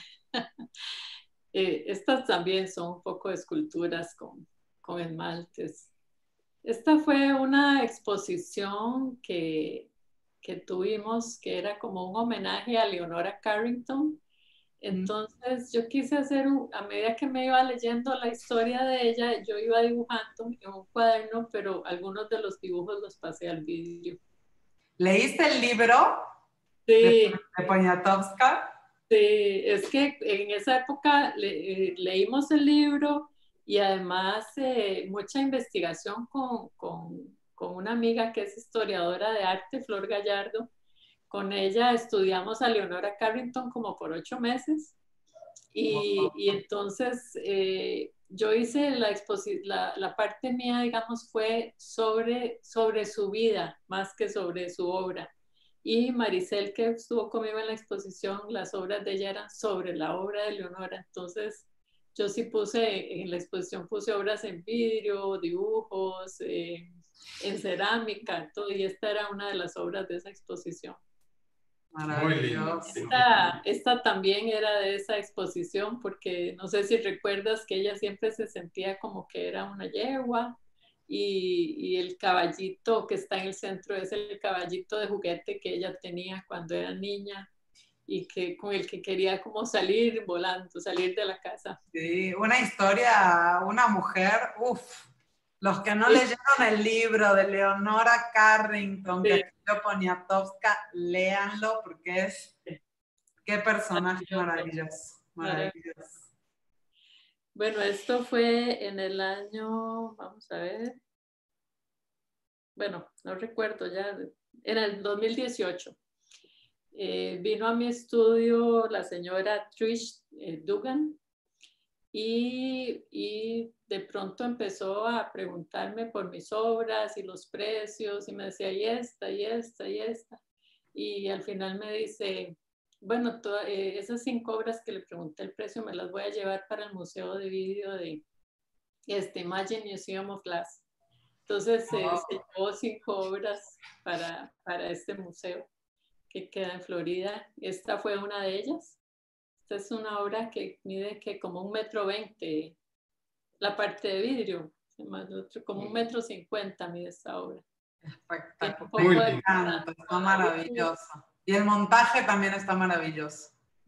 Estas también son un poco de esculturas con esmaltes. Esta fue una exposición que tuvimos, que era como un homenaje a Leonora Carrington. Entonces yo quise hacer, a medida que me iba leyendo la historia de ella, yo iba dibujando en un cuaderno, pero algunos de los dibujos los pasé al vidrio. ¿Leíste el libro? Sí. De Poniatowska. Sí, es que en esa época leímos el libro y además mucha investigación con una amiga que es historiadora de arte, Flor Gallardo. Con ella estudiamos a Leonora Carrington como por 8 meses y entonces yo hice la parte mía, digamos, fue sobre su vida más que sobre su obra. Y Maricel, que estuvo conmigo en la exposición, las obras de ella eran sobre la obra de Leonora. Entonces, yo sí en la exposición puse obras en vidrio, dibujos, en cerámica, todo, y esta era una de las obras de esa exposición. Muy lindo. Esta también era de esa exposición, porque no sé si recuerdas que ella siempre se sentía como que era una yegua, y el caballito que está en el centro es el caballito de juguete que ella tenía cuando era niña y que con el que quería como salir volando, salir de la casa. Sí, una historia, una mujer, uff. Los que no leyeron el libro de Leonora Carrington, que escribió Poniatowska, léanlo porque es, qué personaje maravilloso, maravilloso. Bueno, esto fue en el año, vamos a ver, bueno, no recuerdo ya, era el 2018. Vino a mi estudio la señora Trish Dugan y de pronto empezó a preguntarme por mis obras y los precios y me decía, y esta, y esta, y esta. Y al final me dice, bueno, esas 5 obras que le pregunté el precio me las voy a llevar para el Museo de Vídeo de Imagine Museum of Glass. Entonces se llevó 5 obras para este museo que queda en Florida. Esta fue una de ellas. Esta es una obra que mide que como 1,20 m, la parte de vidrio, como 1,50 m mide esta obra. Espectacular, me encanta, está maravilloso. Y el montaje también está maravilloso.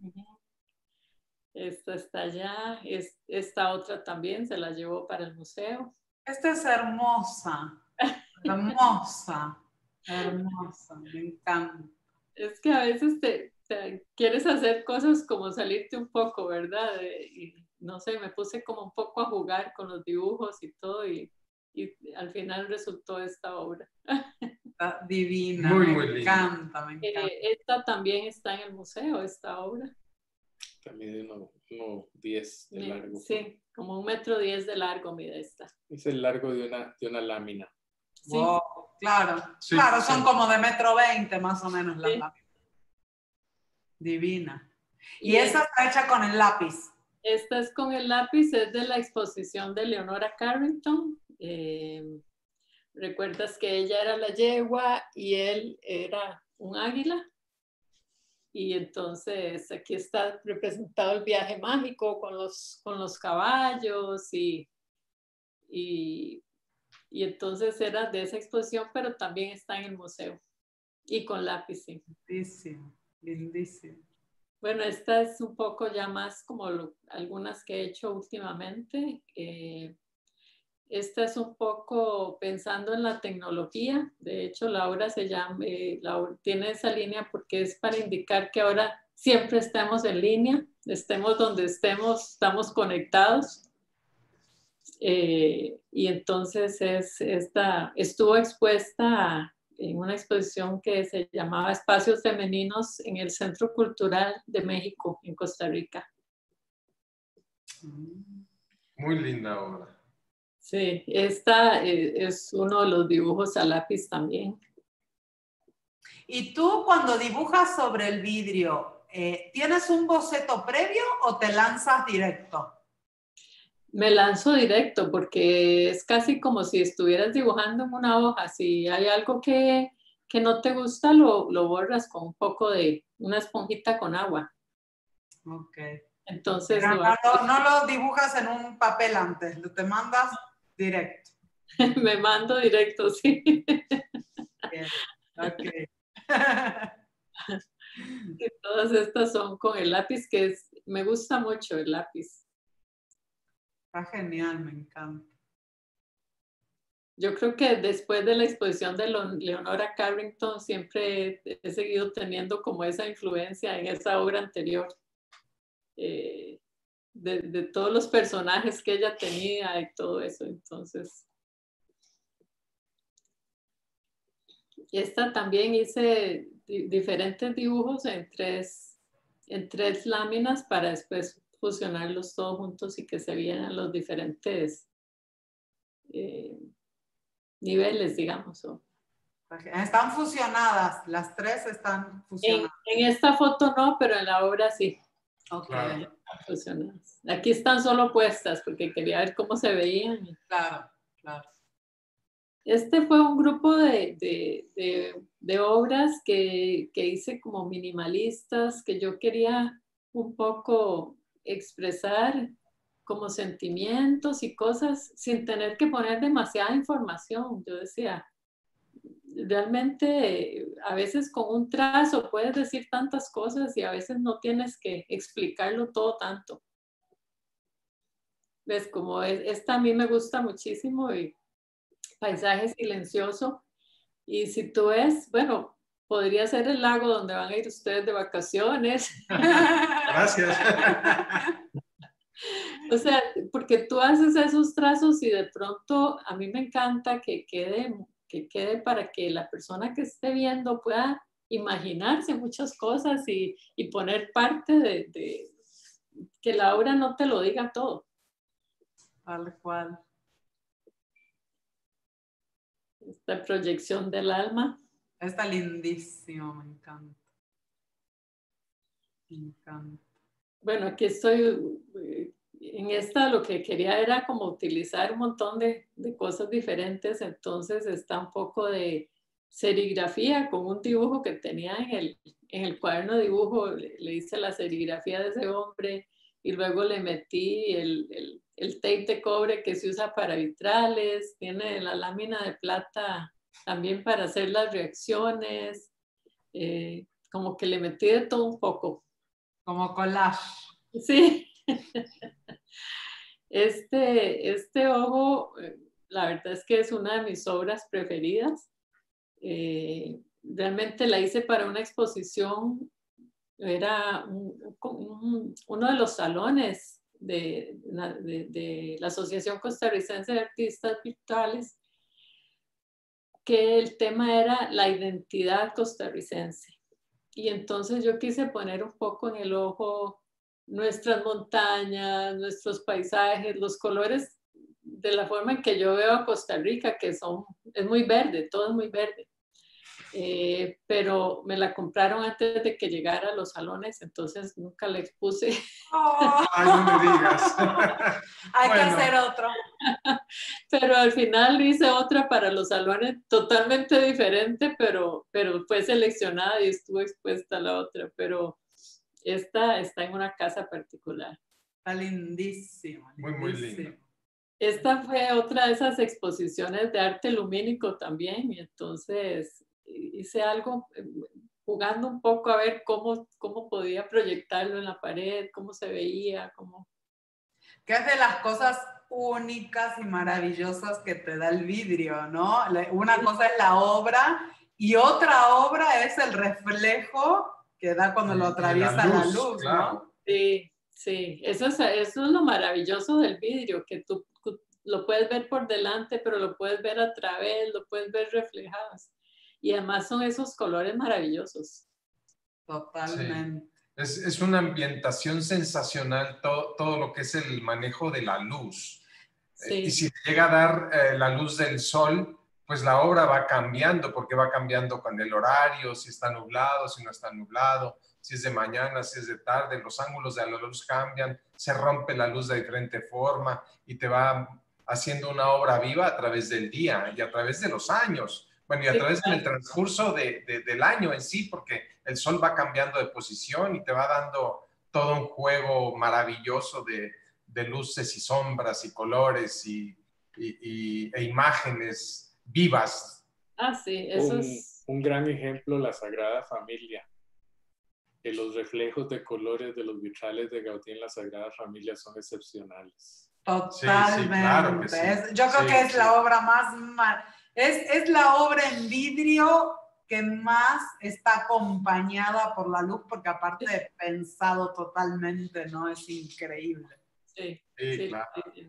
Esta está allá, esta otra también se la llevó para el museo. Esta es hermosa, hermosa, hermosa, me encanta. Es que a veces te quieres hacer cosas como salirte un poco, ¿verdad? Y no sé, me puse como un poco a jugar con los dibujos y todo y al final resultó esta obra. Está divina, muy me encanta, me encanta. Esta también está en el museo, esta obra. También 1,10 de largo. Sí, como 1,10 m de largo mide esta. Es el largo de una lámina. Sí. Wow, claro, Sí, claro, sí. son como de 1,20 m más o menos las Sí. láminas. Divina. Y esa está hecha con el lápiz. Esta es con el lápiz, es de la exposición de Leonora Carrington. Recuerdas que ella era la yegua y él era un águila. Y entonces aquí está representado el viaje mágico con los caballos y entonces era de esa exposición, pero también está en el museo y con lápiz. Sí. Lindísimo, lindísimo. Bueno, esta es un poco ya más como algunas que he hecho últimamente. Esta es un poco pensando en la tecnología. De hecho, la obra se llama, tiene esa línea porque es para indicar que ahora siempre estamos en línea, estemos donde estemos, estamos conectados. Y entonces estuvo expuesta en una exposición que se llamaba Espacios Femeninos en el Centro Cultural de México, en Costa Rica. Muy linda obra. Sí, esta es uno de los dibujos a lápiz también. ¿Y tú cuando dibujas sobre el vidrio, tienes un boceto previo o te lanzas directo? Me lanzo directo porque es casi como si estuvieras dibujando en una hoja. Si hay algo que no te gusta, lo borras con un poco de una esponjita con agua. Ok. Entonces no lo dibujas en un papel antes, te mandas directo. me mando directo, sí. Bien. Ok. Y todas estas son con el lápiz, me gusta mucho el lápiz. Está genial, me encanta. Yo creo que después de la exposición de Leonora Carrington siempre he seguido teniendo como esa influencia en esa obra anterior. De todos los personajes que ella tenía y todo eso. Entonces, esta también hice diferentes dibujos en tres láminas para después fusionarlos todos juntos y que se vieran los diferentes niveles, digamos. Están fusionadas, las tres están fusionadas. En esta foto no, pero en la obra sí. Ok. Claro. Fusionadas. Aquí están solo puestas porque quería ver cómo se veían. Claro, claro. Este fue un grupo de obras que hice como minimalistas, que yo quería un poco expresar como sentimientos y cosas sin tener que poner demasiada información. Yo decía, realmente a veces con un trazo puedes decir tantas cosas y a veces no tienes que explicarlo todo tanto. ¿Ves? Como esta a mí me gusta muchísimo y paisaje silencioso. Y si tú ves, bueno, podría ser el lago donde van a ir ustedes de vacaciones. Gracias. O sea, porque tú haces esos trazos y de pronto a mí me encanta que quede para que la persona que esté viendo pueda imaginarse muchas cosas y poner parte de que la obra no te lo diga todo. Tal cual. Esta proyección del alma. Está lindísimo, me encanta. Me encanta. Bueno, aquí estoy, en esta lo que quería era como utilizar un montón de cosas diferentes, entonces está un poco de serigrafía con un dibujo que tenía en el cuaderno de dibujo, le hice la serigrafía de ese hombre y luego le metí el tape de cobre que se usa para vitrales, tiene la lámina de plata también para hacer las reacciones, como que le metí de todo un poco. Como collage. Sí. Este ojo, la verdad es que es una de mis obras preferidas. Realmente la hice para una exposición, era uno de los salones de la Asociación Costarricense de Artistas Virtuales, que el tema era la identidad costarricense. Y entonces yo quise poner un poco en el ojo nuestras montañas, nuestros paisajes, los colores de la forma en que yo veo a Costa Rica, que es muy verde, todo es muy verde. Pero me la compraron antes de que llegara a los salones, entonces nunca la expuse. Oh. Ay, no me digas. Hay que hacer otro. Pero al final hice otra para los salones totalmente diferente, pero fue seleccionada y estuvo expuesta a la otra, pero esta está en una casa particular. Está lindísimo. Muy lindo. Esta fue otra de esas exposiciones de arte lumínico también, y entonces hice algo jugando un poco a ver cómo podía proyectarlo en la pared, cómo se veía, cómo... Que es de las cosas únicas y maravillosas que te da el vidrio, ¿no? Una cosa es la obra y otra obra es el reflejo que da cuando lo atraviesa la luz, claro. ¿no? Sí, sí, eso es lo maravilloso del vidrio, que tú lo puedes ver por delante, pero lo puedes ver a través, lo puedes ver reflejados. Y además son esos colores maravillosos. Totalmente. Sí. Es una ambientación sensacional todo lo que es el manejo de la luz. Sí. Y si llega a dar la luz del sol, pues la obra va cambiando, porque va cambiando con el horario, si está nublado, si no está nublado, si es de mañana, si es de tarde, los ángulos de la luz cambian, se rompe la luz de diferente forma y te va haciendo una obra viva a través del día y a través de los años. Bueno, y a través del transcurso del año en sí, porque el sol va cambiando de posición y te va dando todo un juego maravilloso de luces y sombras y colores e imágenes vivas. Ah, sí, eso es... Un gran ejemplo, la Sagrada Familia. Que los reflejos de colores de los vitrales de Gaudí en la Sagrada Familia son excepcionales. Totalmente. Sí, claro que sí. Yo creo que es la obra más... Es la obra en vidrio que más está acompañada por la luz, porque aparte de pensado totalmente, ¿no? Es increíble. Sí, claro. sí.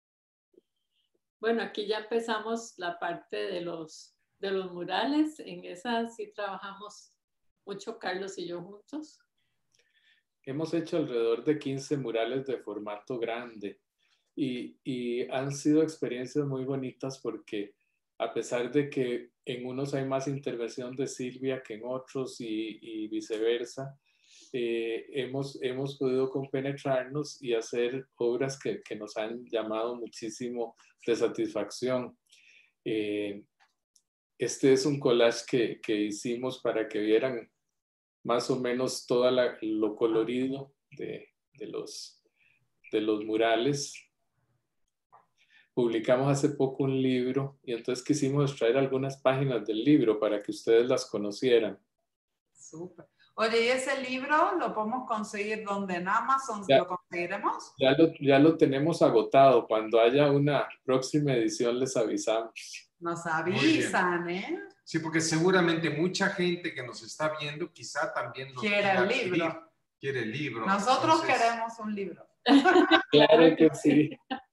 Bueno, aquí ya empezamos la parte de los murales. En esa sí trabajamos mucho Carlos y yo juntos. Hemos hecho alrededor de 15 murales de formato grande y han sido experiencias muy bonitas porque a pesar de que en unos hay más intervención de Silvia que en otros y viceversa, hemos podido compenetrarnos y hacer obras que nos han llamado muchísimo de satisfacción. Este es un collage que hicimos para que vieran más o menos todo lo colorido de los murales. Publicamos hace poco un libro y entonces quisimos extraer algunas páginas del libro para que ustedes las conocieran. Súper. Oye, ¿y ese libro lo podemos conseguir donde en Amazon? Ya, ¿Lo conseguiremos? ya lo tenemos agotado. Cuando haya una próxima edición les avisamos. Nos avisan, ¿eh? Sí, porque seguramente mucha gente que nos está viendo quizá también quiere el libro. Quiere el libro. Nosotros queremos un libro. Claro que sí.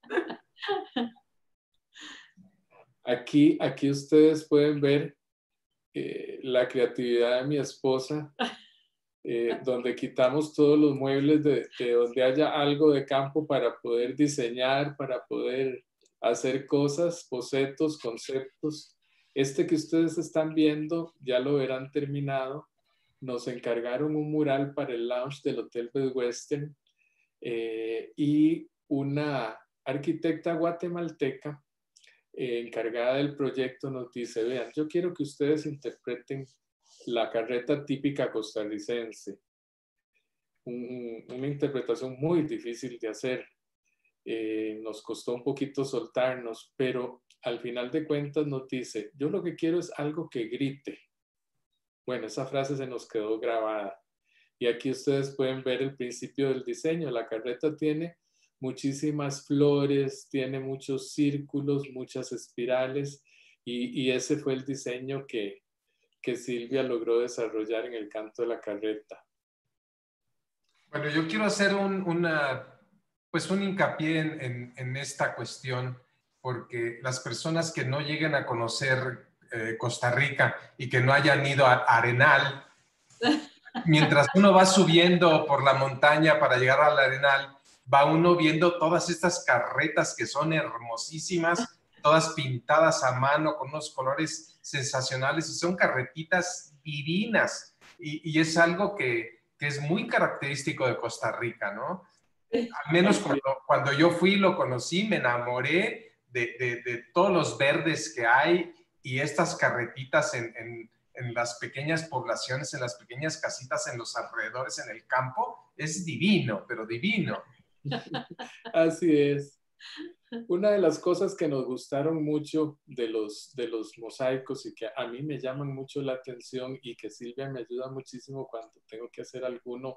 Aquí ustedes pueden ver la creatividad de mi esposa, donde quitamos todos los muebles de donde haya algo de campo para poder diseñar, para poder hacer cosas, bocetos, conceptos. Este que ustedes están viendo ya lo verán terminado. Nos encargaron un mural para el lounge del Hotel Best Western y una arquitecta guatemalteca encargada del proyecto nos dice, vean, yo quiero que ustedes interpreten la carreta típica costarricense. Una interpretación muy difícil de hacer. Nos costó un poquito soltarnos, pero al final de cuentas nos dice, yo lo que quiero es algo que grite. Bueno, esa frase se nos quedó grabada. Y aquí ustedes pueden ver el principio del diseño. La carreta tiene muchísimas flores, tiene muchos círculos, muchas espirales, y ese fue el diseño que Silvia logró desarrollar en el canto de la carreta. Bueno, yo quiero hacer un hincapié en esta cuestión, porque las personas que no lleguen a conocer Costa Rica y que no hayan ido a Arenal, mientras uno va subiendo por la montaña para llegar al Arenal, va uno viendo todas estas carretas que son hermosísimas, todas pintadas a mano con unos colores sensacionales, y son carretitas divinas, y es algo que es muy característico de Costa Rica, ¿no? Al menos cuando yo fui, lo conocí, me enamoré de todos los verdes que hay, y estas carretitas en las pequeñas poblaciones, en las pequeñas casitas, en los alrededores, en el campo, es divino, pero divino. Así es. Una de las cosas que nos gustaron mucho de los mosaicos y que a mí me llaman mucho la atención y que Silvia me ayuda muchísimo cuando tengo que hacer alguno,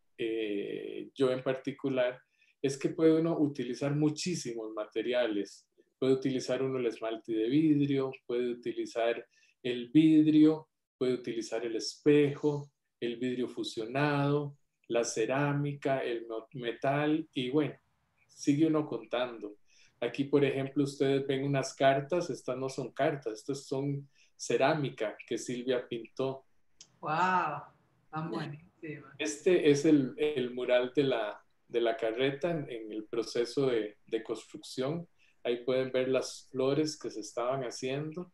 yo en particular, es que puede uno utilizar muchísimos materiales. Puede utilizar uno el esmalte de vidrio, puede utilizar el vidrio, puede utilizar el espejo, el vidrio fusionado, la cerámica, el metal, y bueno, sigue uno contando. Aquí, por ejemplo, ustedes ven unas cartas. Estas no son cartas, estas son cerámica que Silvia pintó. ¡Wow! Tan buenísimo. Este es el mural de la carreta en el proceso de construcción. Ahí pueden ver las flores que se estaban haciendo.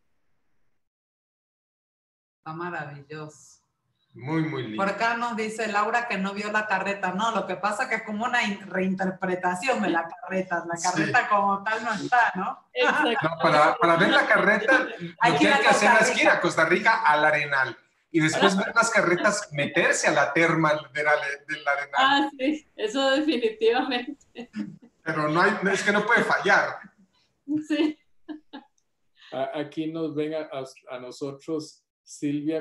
Está maravilloso. Muy, muy lindo. Por acá nos dice Laura que no vio la carreta. No, lo que pasa es que es como una reinterpretación de la carreta. La carreta sí, como tal no está, ¿no? No, para ver la carreta, lo que hay que hacer es ir a Costa Rica al Arenal. Y después ver las carretas, meterse a la terma del Arenal. Ah, sí, eso definitivamente. Pero es que no puede fallar. Sí. Aquí nos ven a nosotros, Silvia,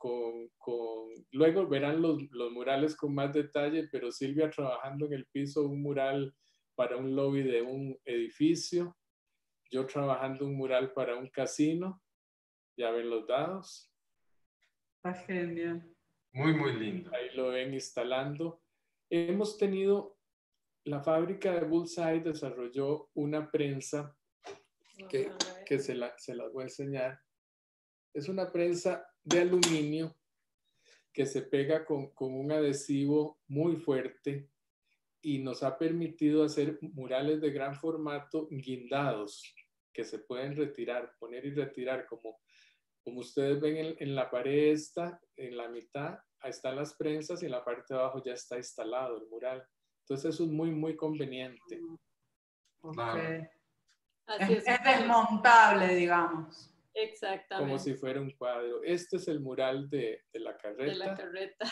luego verán los murales con más detalle, pero Silvia trabajando en el piso un mural para un lobby de un edificio, yo trabajando un mural para un casino. Ya ven los dados. Está genial. Muy, muy lindo. Ahí lo ven instalando. Hemos tenido, la fábrica de Bullseye desarrolló una prensa que se las voy a enseñar. Es una prensa de aluminio que se pega con un adhesivo muy fuerte y nos ha permitido hacer murales de gran formato guindados que se pueden retirar, poner y retirar, como ustedes ven en la pared esta, en la mitad, ahí están las prensas y en la parte de abajo ya está instalado el mural. Entonces eso es muy, muy conveniente. Okay. Así Es desmontable, digamos. Exactamente. Como si fuera un cuadro. Este es el mural de la carreta. De la carreta.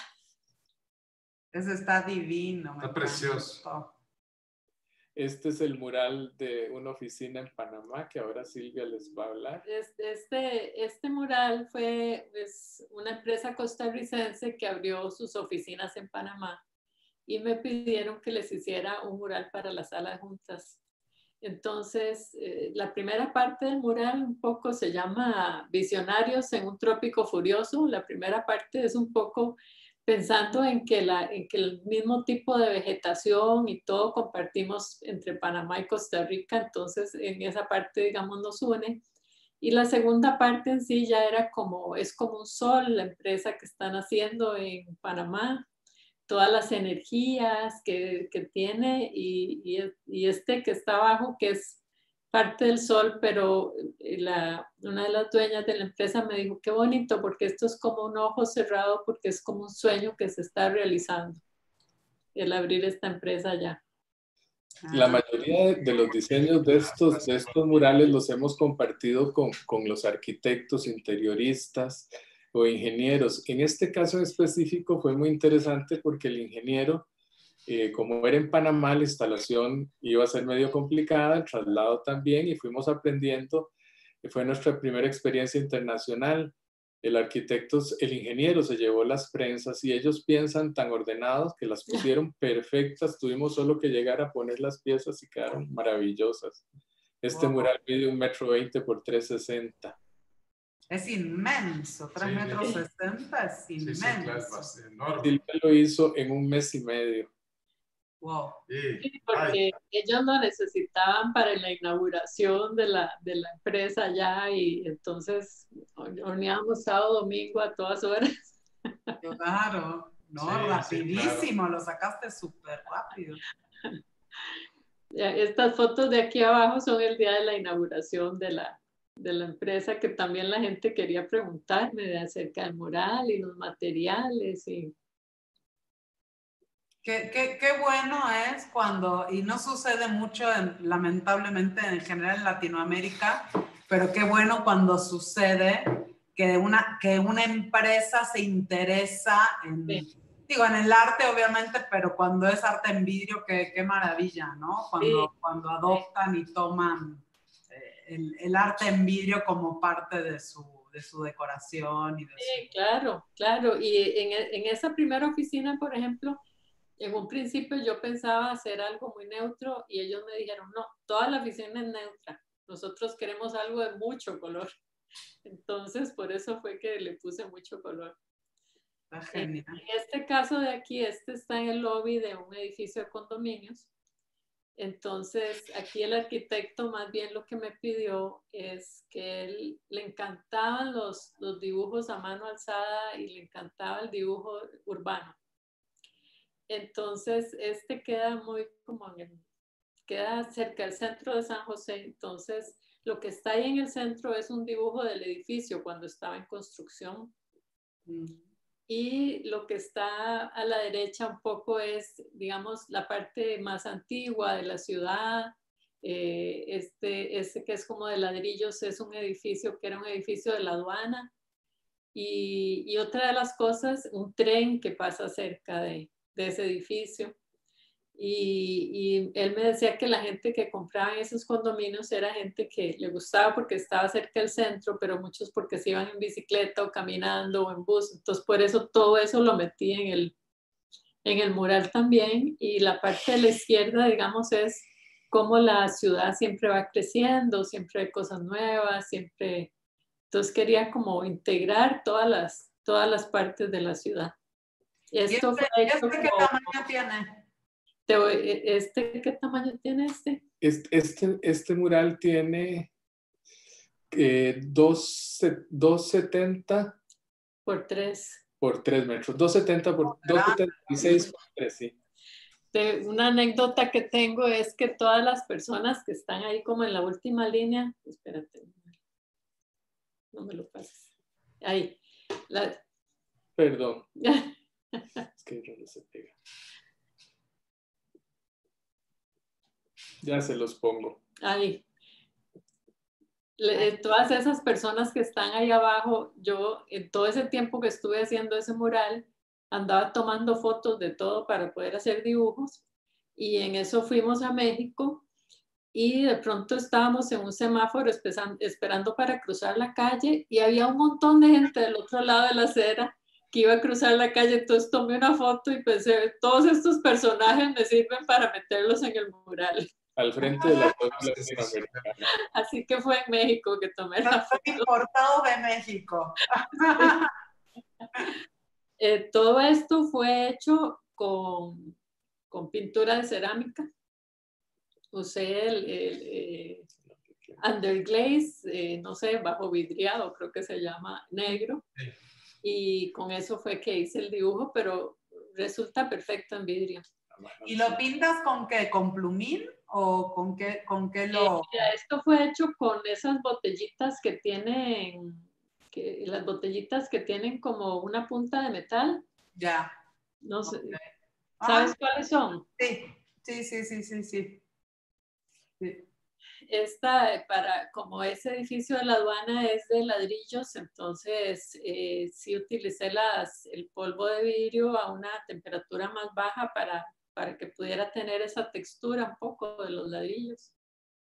Ese está divino. Está precioso. Este es el mural de una oficina en Panamá, que ahora Silvia les va a hablar. Este mural es una empresa costarricense que abrió sus oficinas en Panamá y me pidieron que les hiciera un mural para la sala de juntas. Entonces, la primera parte del mural un poco se llama Visionarios en un trópico furioso. La primera parte es un poco pensando en que el mismo tipo de vegetación y todo compartimos entre Panamá y Costa Rica, entonces en esa parte, digamos, nos une. Y la segunda parte en sí ya es como un sol, la empresa que están haciendo en Panamá, todas las energías que tiene y este que está abajo, que es parte del sol, pero una de las dueñas de la empresa me dijo, qué bonito, porque esto es como un ojo cerrado, porque es como un sueño que se está realizando, el abrir esta empresa ya. La mayoría de los diseños de estos murales los hemos compartido con los arquitectos, interioristas o ingenieros. En este caso en específico fue muy interesante porque el ingeniero, como era en Panamá, la instalación iba a ser medio complicada, el traslado también, y fuimos aprendiendo. Fue nuestra primera experiencia internacional. El ingeniero se llevó las prensas y ellos piensan tan ordenados que las pusieron perfectas. Tuvimos solo que llegar a poner las piezas y quedaron maravillosas. Este mural mide 1,20 m por 3,60 m. Es inmenso, 3,60 m es inmenso. Sí, claro, es enorme. Silvia lo hizo en 1 mes y medio. Wow. Sí, porque ellos lo necesitaban para la inauguración de la empresa ya y entonces horneábamos sábado, domingo a todas horas. Claro, no, sí, rapidísimo, sí, claro. Lo sacaste súper rápido. Estas fotos de aquí abajo son el día de la inauguración de la empresa, que también la gente quería preguntarme acerca del mural y los materiales y... Qué bueno es cuando, y no sucede mucho lamentablemente en general en Latinoamérica, pero qué bueno cuando sucede que una empresa se interesa en, sí, digo, en el arte obviamente, pero cuando es arte en vidrio, qué maravilla, ¿no? Cuando adoptan y toman el arte en vidrio como parte de su decoración. Sí, claro, claro. Y en esa primera oficina, por ejemplo, en un principio yo pensaba hacer algo muy neutro y ellos me dijeron, no, toda la oficina es neutra, nosotros queremos algo de mucho color. Entonces, por eso fue que le puse mucho color. Genial. En este caso de aquí, este está en el lobby de un edificio de condominios. Entonces, aquí el arquitecto más bien lo que me pidió es que él le encantaban los dibujos a mano alzada y le encantaba el dibujo urbano. Entonces, este queda muy como queda cerca del centro de San José. Entonces, lo que está ahí en el centro es un dibujo del edificio cuando estaba en construcción. Y lo que está a la derecha un poco es, digamos, la parte más antigua de la ciudad. Este que es como de ladrillos es un edificio que era un edificio de la aduana. Y otra de las cosas, un tren que pasa cerca de ese edificio. Y él me decía que la gente que compraba en esos condominios era gente que le gustaba porque estaba cerca del centro, pero muchos porque se iban en bicicleta o caminando o en bus. Entonces, por eso todo eso lo metí en el mural también. Y la parte de la izquierda, digamos, es cómo la ciudad siempre va creciendo, siempre hay cosas nuevas, siempre... Entonces, quería como integrar todas las partes de la ciudad. Esto ¿Y este qué tamaño tiene? ¿Qué tamaño tiene este? Este mural tiene 2,70 por 3. Por 3 metros. 2,70 por 2,76 por 3, sí. Una anécdota que tengo es que todas las personas que están ahí como en la última línea, espérate, no me lo pases. Ahí. Perdón. Es que no se pega. Ya se los pongo. Ahí. Todas esas personas que están ahí abajo, yo en todo ese tiempo que estuve haciendo ese mural, andaba tomando fotos de todo para poder hacer dibujos, y en eso fuimos a México y de pronto estábamos en un semáforo esperando para cruzar la calle y había un montón de gente del otro lado de la acera que iba a cruzar la calle. Entonces tomé una foto y pensé, todos estos personajes me sirven para meterlos en el mural. Al frente de la torre latinoamericana. Así que fue en México que tomé la foto. Importado de México. Todo esto fue hecho con pintura de cerámica. Usé el underglaze, no sé, bajo vidriado, creo que se llama, negro. Y con eso fue que hice el dibujo, pero resulta perfecto en vidrio. ¿Y lo pintas con qué? ¿Con plumín? ¿O con qué lo...? Mira, esto fue hecho con esas botellitas que tienen, las botellitas que tienen como una punta de metal. Ya. No sé. Okay. ¿Sabes cuáles son? Sí. Esta, como ese edificio de la aduana es de ladrillos, entonces sí utilicé el polvo de vidrio a una temperatura más baja para que pudiera tener esa textura un poco de los ladrillos.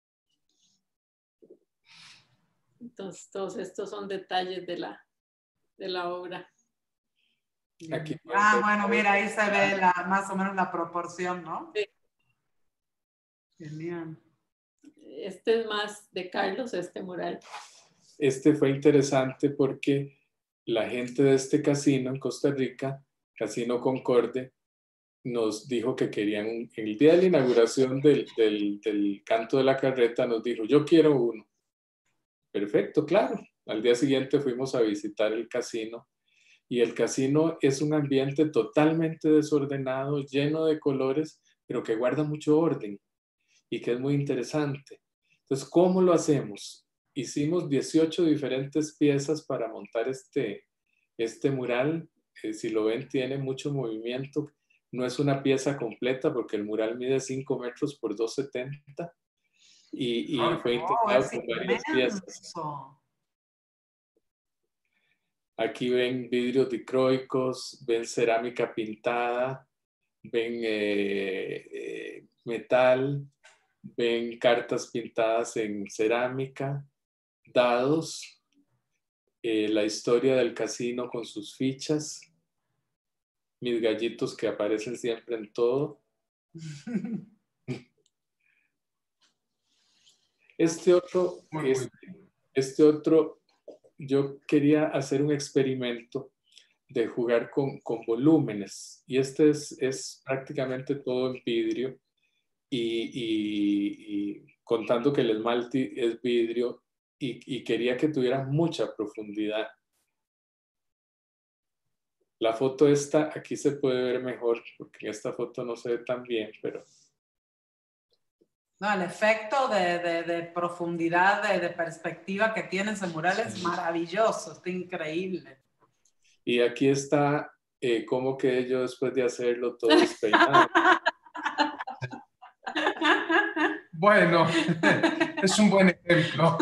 Entonces todos estos son detalles de la obra. Aquí bueno, mira, ahí se ve más o menos la proporción, ¿no? Sí. Genial. Este es más de Carlos, este mural. Este fue interesante porque la gente de este casino en Costa Rica, Casino Concorde, nos dijo que querían, el día de la inauguración del Canto de la Carreta, nos dijo, yo quiero uno. Perfecto, claro. Al día siguiente fuimos a visitar el casino y el casino es un ambiente totalmente desordenado, lleno de colores, pero que guarda mucho orden y que es muy interesante. Entonces, ¿cómo lo hacemos? Hicimos 18 diferentes piezas para montar este mural. Si lo ven, tiene mucho movimiento. No es una pieza completa porque el mural mide 5 metros por 2,70 y fue integrado con varias piezas. Aquí ven vidrios dicroicos, ven cerámica pintada, ven metal, ven cartas pintadas en cerámica, dados, la historia del casino con sus fichas, mis gallitos que aparecen siempre en todo. Este otro, yo quería hacer un experimento de jugar con volúmenes y este es prácticamente todo en vidrio y contando que el esmalte es vidrio y quería que tuviera mucha profundidad. La foto esta, aquí se puede ver mejor porque en esta foto no se ve tan bien, pero... No, el efecto de profundidad, de perspectiva que tiene ese mural es maravilloso, está increíble. Y aquí está cómo quedé yo después de hacerlo todo despeinado. Bueno, es un buen ejemplo.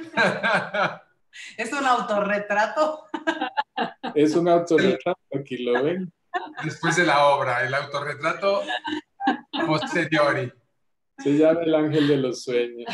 ¿Es un autorretrato? Es un autorretrato, aquí lo ven. Después de la obra, el autorretrato posteriori. Se llama El Ángel de los Sueños.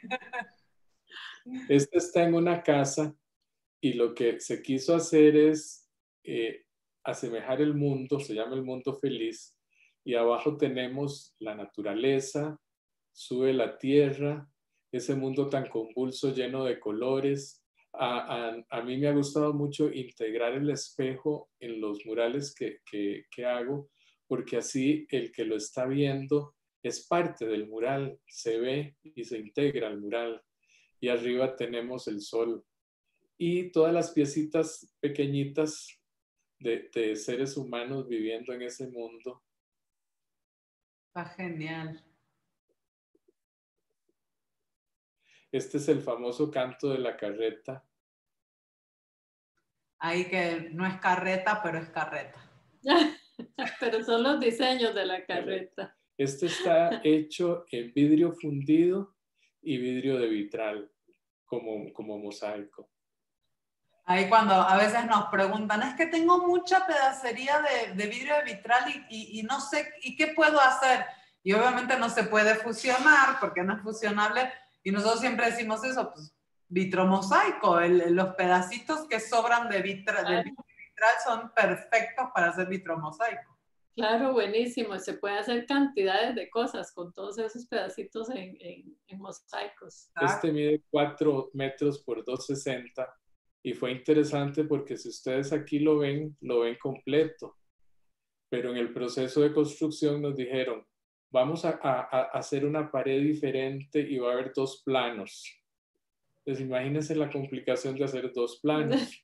Este está en una casa y lo que se quiso hacer es asemejar el mundo, se llama El Mundo Feliz, y abajo tenemos la naturaleza, sube la tierra, ese mundo tan convulso, lleno de colores. A mí me ha gustado mucho integrar el espejo en los murales que hago, porque así el que lo está viendo es parte del mural, se ve y se integra al mural. Y arriba tenemos el sol y todas las piecitas pequeñitas de seres humanos viviendo en ese mundo. Está genial. Este es el famoso Canto de la Carreta. Ahí que no es carreta, pero es carreta. Pero son los diseños de la carreta. Este está hecho en vidrio fundido y vidrio de vitral, como mosaico. Ahí cuando a veces nos preguntan, es que tengo mucha pedacería de vidrio de vitral y no sé, ¿y qué puedo hacer? Y obviamente no se puede fusionar porque no es fusionable. Y nosotros siempre decimos eso, pues vitromosaico. Los pedacitos que sobran de vitral son perfectos para hacer vitromosaico. Claro, buenísimo. Se puede hacer cantidades de cosas con todos esos pedacitos en mosaicos. Este mide 4 metros por 2,60 y fue interesante porque si ustedes aquí lo ven completo. Pero en el proceso de construcción nos dijeron, vamos a hacer una pared diferente y va a haber 2 planos. Entonces imagínense la complicación de hacer 2 planos.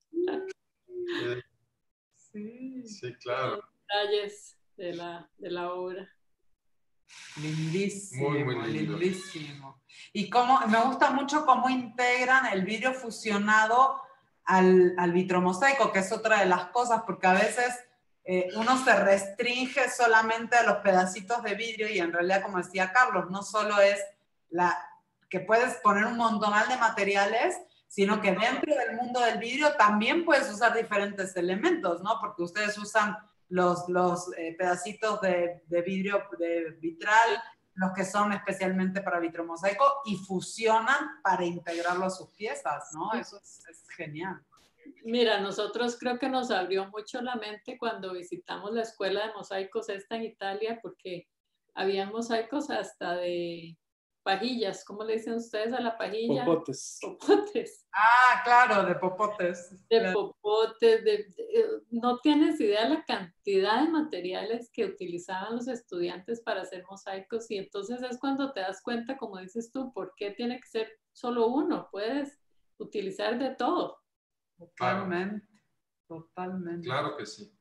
Sí, sí, claro. Los detalles de la obra. Lindísimo, muy, muy lindo. lindísimo. Y me gusta mucho cómo integran el vidrio fusionado al vitromosaico, que es otra de las cosas, porque a veces uno se restringe solamente a los pedacitos de vidrio y en realidad, como decía Carlos, no solo es que puedes poner un montonal de materiales, sino que dentro del mundo del vidrio también puedes usar diferentes elementos, ¿no? Porque ustedes usan los pedacitos de vidrio de vitral, los que son especialmente para vitromosaico, y fusionan para integrarlo a sus piezas, ¿no? Eso es genial. Mira, nosotros creo que nos abrió mucho la mente cuando visitamos la escuela de mosaicos esta en Italia, porque había mosaicos hasta de pajillas. ¿Cómo le dicen ustedes a la pajilla? Popotes. Popotes. Ah, claro, de popotes. De Claro. popotes, no tienes idea la cantidad de materiales que utilizaban los estudiantes para hacer mosaicos, y entonces es cuando te das cuenta, como dices tú, ¿por qué tiene que ser solo uno? Puedes utilizar de todo. Totalmente, totalmente. Claro que sí.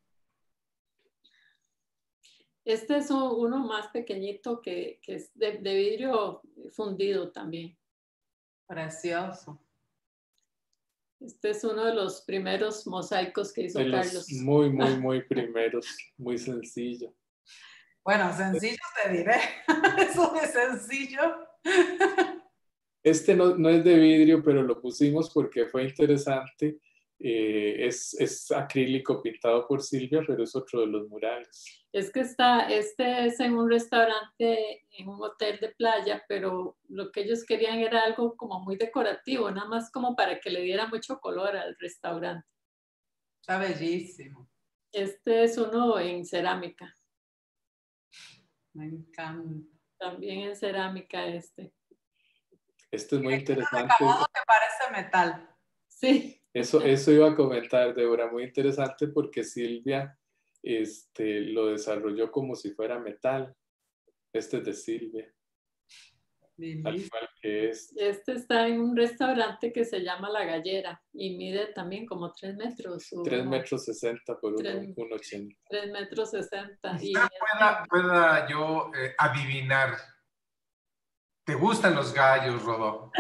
Este es uno más pequeñito que es de vidrio fundido también. Precioso. Este es uno de los primeros mosaicos que hizo De los Carlos. muy primeros, muy sencillo. Bueno, sencillo te diré. Eso de sencillo. Este no es de vidrio, pero lo pusimos porque fue interesante. Es acrílico pintado por Silvia, pero es otro de los murales. Es que este es en un restaurante, en un hotel de playa, pero lo que ellos querían era algo como muy decorativo, nada más como para que le diera mucho color al restaurante. Está bellísimo. Este es uno en cerámica. Me encanta. También en cerámica este. Esto es muy interesante. El acabado que parece metal. Sí. Eso iba a comentar, Débora, muy interesante porque Silvia lo desarrolló como si fuera metal. Este es de Silvia. Al igual que Este está en un restaurante que se llama La Gallera y mide también como 3 metros. 3,60 metros por 1,80. 3,60 metros. Y pueda yo adivinar. ¿Te gustan los gallos, Rodó?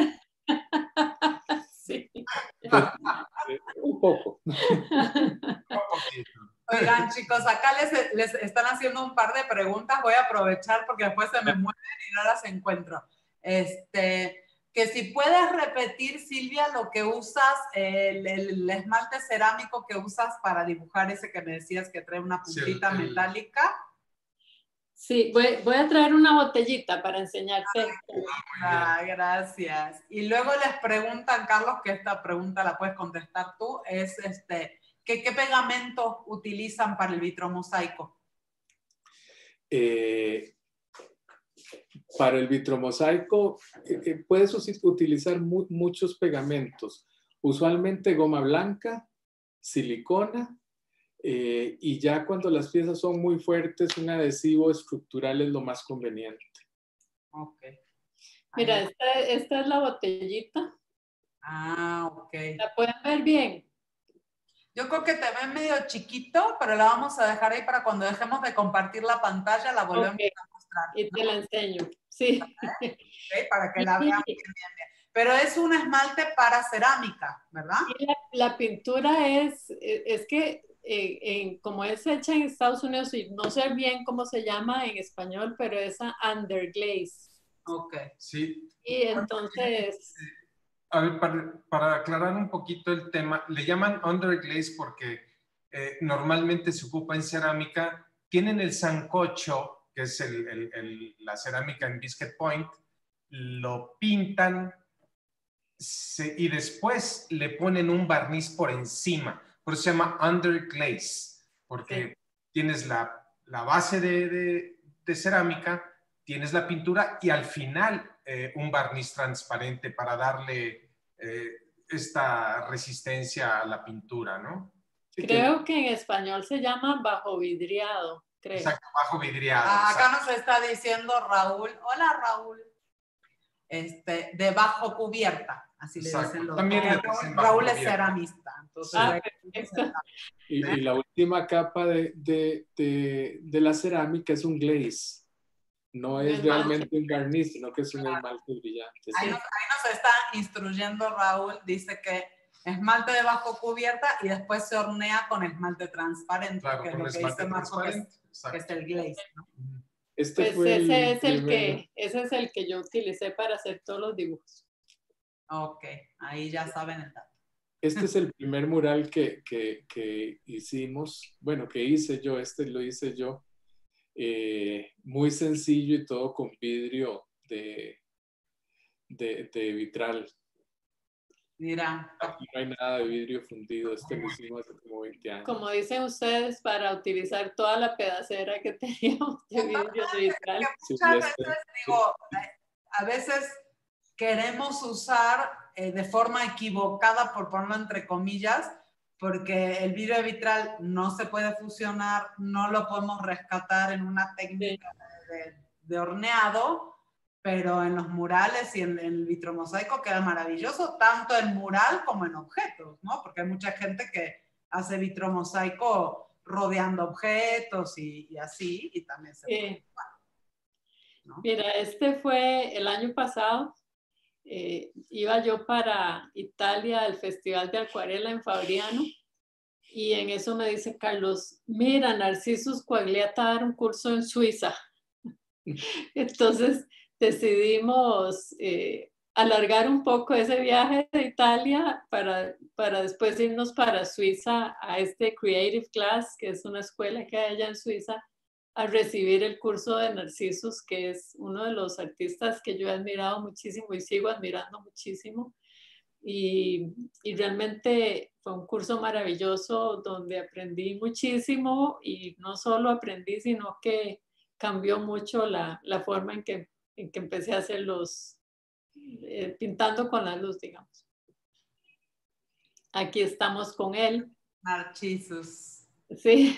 sí. Un poco. Un poquito. Oigan, chicos, acá les están haciendo un par de preguntas. Voy a aprovechar porque después se me mueren y no las encuentro. Que si puedes repetir, Silvia, lo que usas, el esmalte cerámico que usas para dibujar ese que me decías que trae una puntita metálica. Sí, voy a traer una botellita para enseñarte. Gracias. Y luego les preguntan, Carlos, que esta pregunta la puedes contestar tú, es ¿qué pegamento utilizan para el vitromosaico? Para el vitromosaico puedes utilizar muchos pegamentos. Usualmente goma blanca, silicona, y ya cuando las piezas son muy fuertes, un adhesivo estructural es lo más conveniente. Ok. Mira, esta es la botellita. Ah, ok. ¿La pueden ver bien? Yo creo que te ven medio chiquito, pero la vamos a dejar ahí para cuando dejemos de compartir la pantalla, la volvemos a mostrar. Y te la enseño, sí. Okay, para que la vean bien. Pero es un esmalte para cerámica, ¿verdad? Y la pintura es que como es hecha en Estados Unidos, y no sé bien cómo se llama en español, pero es underglaze. Ok. Sí. Y entonces A ver, para aclarar un poquito el tema, le llaman underglaze porque normalmente se ocupa en cerámica. Tienen el sancocho, que es la cerámica en Biscuit Point, lo pintan y después le ponen un barniz por encima. Por eso se llama underglaze, porque Sí. tienes la base de cerámica, tienes la pintura y al final un barniz transparente para darle esta resistencia a la pintura, ¿no? Sí, Creo que en español se llama bajo vidriado, creo. Exacto, bajo vidriado. Acá nos está diciendo Raúl. Hola, Raúl. De bajo cubierta, así le dicen los. También le dicen bajo Raúl es cubierta. ceramista. Entonces, Perfecto. Y la última capa de la cerámica es un glaze. No es realmente un barniz, sino que es un esmalte brillante. Ahí nos está instruyendo Raúl. Dice que esmalte de bajo cubierta y después se hornea con esmalte transparente. Claro, que es con lo que esmalte dice Marco, que es el glaze, ¿no? Este Pues fue ese es el que yo utilicé para hacer todos los dibujos. Ok, ahí ya saben el dato. Este es el primer mural que hicimos, bueno, que hice yo, lo hice yo, muy sencillo y todo con vidrio de vitral. Mira. Aquí no hay nada de vidrio fundido, lo hicimos hace como 20 años. Como dicen ustedes, para utilizar toda la pedacera que teníamos de vidrio de vitral. Muchas veces, digo, a veces queremos usar de forma equivocada, por ponerlo entre comillas, porque el vidrio de vitral no se puede fusionar, no lo podemos rescatar en una técnica de horneado, pero en los murales y en el vitromosaico queda maravilloso, tanto en mural como en objetos, ¿no? Porque hay mucha gente que hace vitromosaico rodeando objetos y así, y también se puede, ¿no? Mira, este fue el año pasado. Iba yo para Italia al Festival de Acuarela en Fabriano y en eso me dice Carlos, mira, Narciso Quagliata dar un curso en Suiza. Entonces decidimos alargar un poco ese viaje de Italia para después irnos para Suiza a este Creative Class, que es una escuela que hay allá en Suiza, a recibir el curso de Narcisos, que es uno de los artistas que yo he admirado muchísimo y sigo admirando muchísimo. Y realmente fue un curso maravilloso donde aprendí muchísimo y no solo aprendí, sino que cambió mucho la forma en que empecé a hacer pintando con la luz, digamos. Aquí estamos con él. Narcisos. Sí.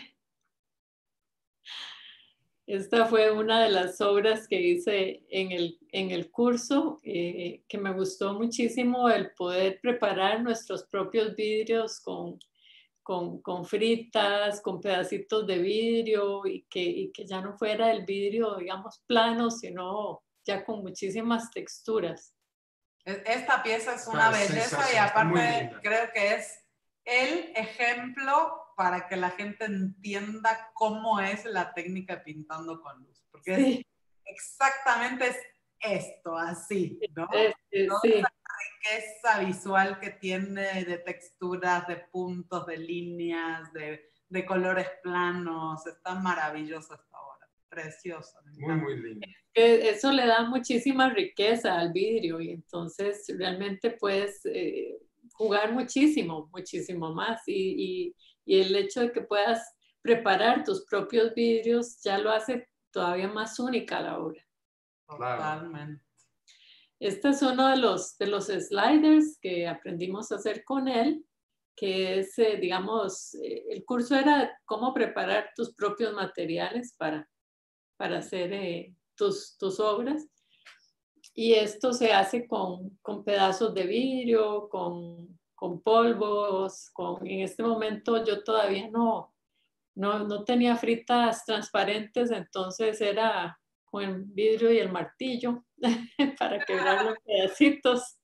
Esta fue una de las obras que hice en el curso, que me gustó muchísimo el poder preparar nuestros propios vidrios con fritas, con pedacitos de vidrio y que ya no fuera el vidrio, digamos, plano, sino ya con muchísimas texturas. Esta pieza es una belleza y aparte creo que es el ejemplo para que la gente entienda cómo es la técnica de pintando con luz. Porque sí, exactamente es esto, así, ¿no? Sí. Esa riqueza visual que tiene de texturas, de puntos, de líneas, de colores planos. Está maravillosa esta obra, preciosa. Muy linda. Eso le da muchísima riqueza al vidrio y entonces realmente puedes jugar muchísimo más y el hecho de que puedas preparar tus propios vidrios ya lo hace todavía más única la obra. Totalmente. Este es uno de los sliders que aprendimos a hacer con él, que es, digamos, el curso era cómo preparar tus propios materiales para hacer tus obras. Y esto se hace con pedazos de vidrio, con polvos, en este momento yo todavía no tenía fritas transparentes, entonces era con el vidrio y el martillo para quebrar los pedacitos.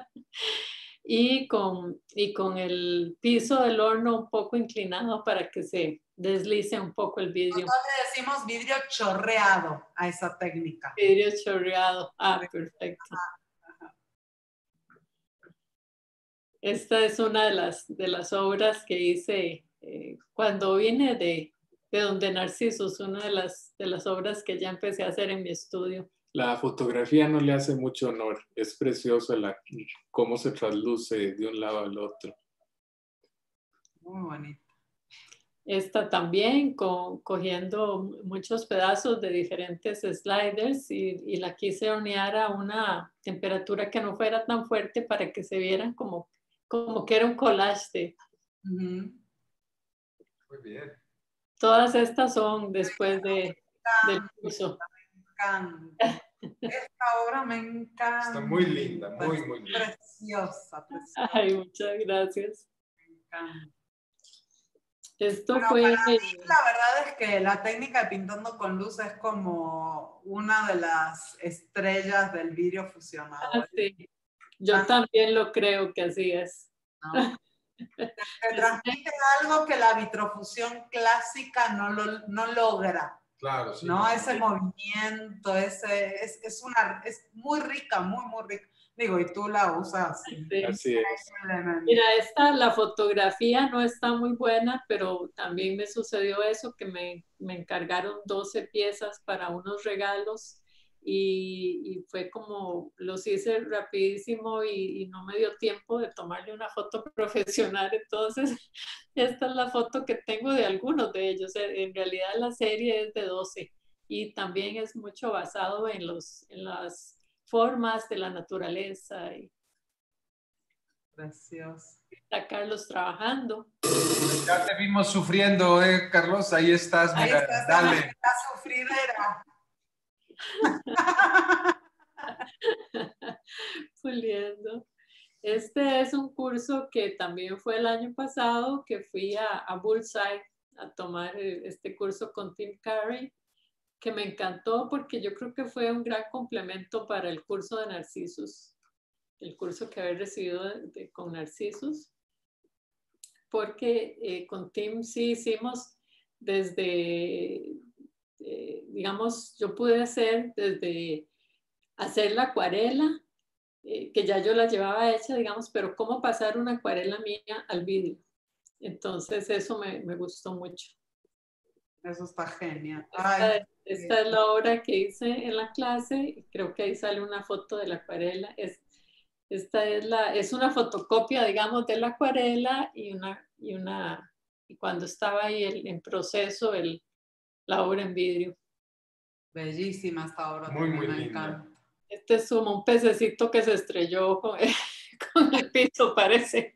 y con el piso del horno un poco inclinado para que se deslice un poco el vidrio. Nosotros le decimos vidrio chorreado a esa técnica. Vidrio chorreado. Ah, perfecto. Esta es una de las obras que hice cuando vine de donde Narcisos, una de las obras que ya empecé a hacer en mi estudio. La fotografía no le hace mucho honor. Es precioso cómo se trasluce de un lado al otro. Muy bonito. Esta también cogiendo muchos pedazos de diferentes sliders y la quise hornear a una temperatura que no fuera tan fuerte para que se vieran como que era un collage. Ujú. Muy bien. Todas estas son después del curso. Me encanta. Esta obra me encanta. Está muy linda, muy linda. Preciosa, preciosa. Ay, muchas gracias. Me encanta. Esto Bueno, fue... para mí la verdad es que la técnica de pintando con luz es como una de las estrellas del vidrio fusionado. Sí. Yo también lo creo que así es. ¿No? Te transmite algo que la vitrofusión clásica no logra. Claro, sí. ¿No? Ese movimiento, es muy rica, muy, muy rica. Digo, y tú la usas. Sí. Así es. Mira, la fotografía no está muy buena, pero también me sucedió eso, que me encargaron 12 piezas para unos regalos y fue como, los hice rapidísimo y no me dio tiempo de tomarle una foto profesional. Entonces, esta es la foto que tengo de algunos de ellos. En realidad la serie es de 12 y también es mucho basado en las formas de la naturaleza. Precioso. Está Carlos trabajando. Ya te vimos sufriendo, Carlos. Ahí estás, mira, ahí estás, dale. La sufridera. Puliendo. Este es un curso que también fue el año pasado, que fui a Bullseye a tomar este curso con Tim Carey, que me encantó porque yo creo que fue un gran complemento para el curso de Narcisos, el curso que había recibido con Narcisos, porque con Tim sí hicimos desde, digamos, yo pude hacer desde hacer la acuarela, que ya yo la llevaba hecha, digamos, pero cómo pasar una acuarela mía al vidrio. Entonces eso me gustó mucho. Eso está genial. Esta es la obra que hice en la clase, creo que ahí sale una foto de la acuarela. Esta es una fotocopia, digamos, de la acuarela y cuando estaba ahí en proceso la obra en vidrio. Bellísima esta obra. Muy, muy me linda. encanta. Este es como un pececito que se estrelló con el piso, parece.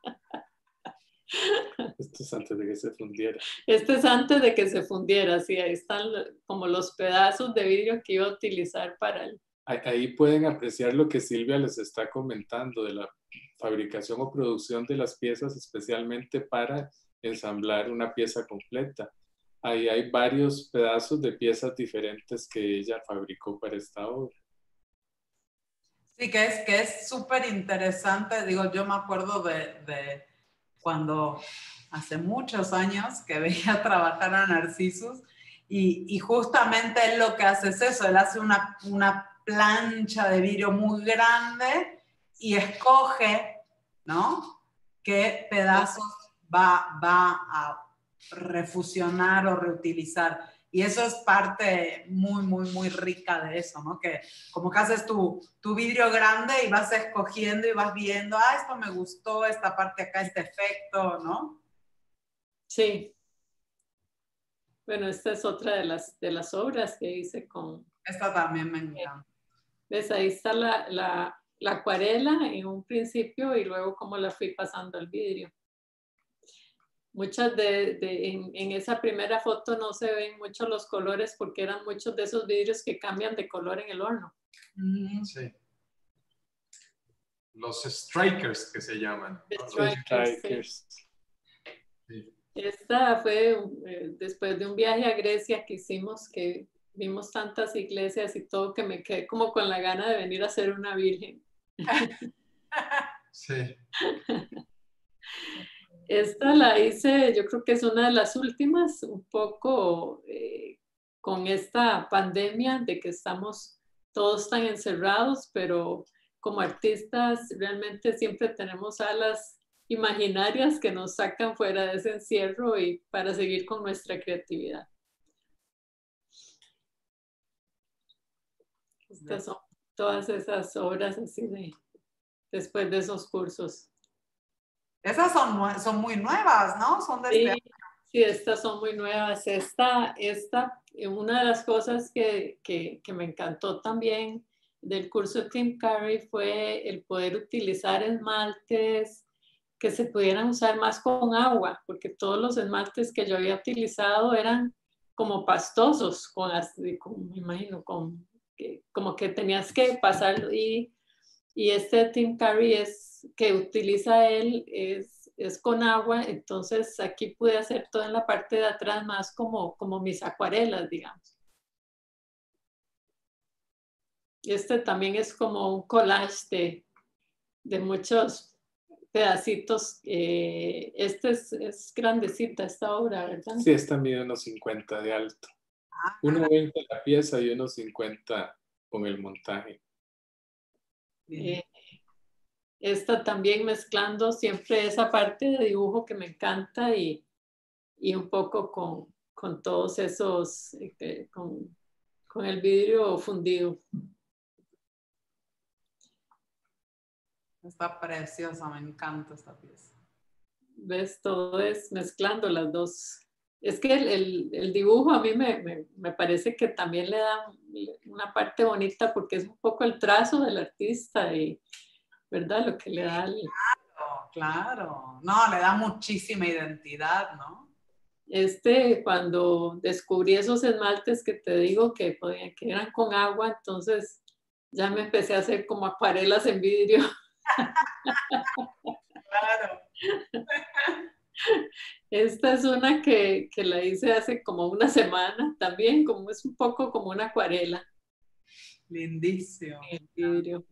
Esto es antes de que se fundiera. Este es antes de que se fundiera, sí, ahí están como los pedazos de vidrio que iba a utilizar para el... Ahí pueden apreciar lo que Silvia les está comentando de la fabricación o producción de las piezas, especialmente para ensamblar una pieza completa. Ahí hay varios pedazos de piezas diferentes que ella fabricó para esta obra. Sí, que es súper interesante. Digo, yo me acuerdo de cuando hace muchos años que veía trabajar a Narcisos y justamente él lo que hace es eso, él hace una plancha de vidrio muy grande y escoge, ¿no? Qué pedazos va a refusionar o reutilizar. Y eso es parte muy, muy, muy rica de eso, ¿no? Que como que haces tu vidrio grande y vas escogiendo y vas viendo, esto me gustó, esta parte acá, este efecto, ¿no? Sí. Bueno, esta es otra de las obras que hice con... Esta también me encanta. ¿Ves? Ahí está la acuarela en un principio y luego cómo la fui pasando al vidrio. Muchas en esa primera foto no se ven mucho los colores porque eran muchos de esos vidrios que cambian de color en el horno. Sí. Los strikers que se llaman. Strikers. Sí. Esta fue después de un viaje a Grecia que hicimos, que vimos tantas iglesias y todo, que me quedé como con la gana de venir a ser una virgen. Sí. Esta la hice, yo creo que es una de las últimas, un poco con esta pandemia de que estamos todos tan encerrados, pero como artistas realmente siempre tenemos alas imaginarias que nos sacan fuera de ese encierro y para seguir con nuestra creatividad. Estas son todas esas obras así después de esos cursos. Esas son muy nuevas, ¿no? Son de este Sí, estas son muy nuevas. Una de las cosas que me encantó también del curso de Tim Curry fue el poder utilizar esmaltes que se pudieran usar más con agua, porque todos los esmaltes que yo había utilizado eran como pastosos, me imagino, como que tenías que pasarlo. Y este Tim Curry que utiliza él es con agua, entonces aquí pude hacer todo en la parte de atrás más como mis acuarelas, digamos. Este también es como un collage de muchos pedacitos. Es grandecita esta obra, ¿verdad? Sí, esta mide unos 50 de alto. 1,20 la pieza y unos 50 con el montaje. Esta también mezclando siempre esa parte de dibujo que me encanta y un poco con todos esos, con el vidrio fundido. Está preciosa, me encanta esta pieza. ¿Ves? Todo es mezclando las dos. Es que el dibujo a mí me parece que también le da una parte bonita porque es un poco el trazo del artista y, ¿verdad? Lo que le da Claro. No, le da muchísima identidad, ¿no? Cuando descubrí esos esmaltes que te digo que eran con agua, entonces ya me empecé a hacer como acuarelas en vidrio. Claro. Esta es una que la hice hace como una semana también, como es un poco como una acuarela. Lindísimo. En vidrio.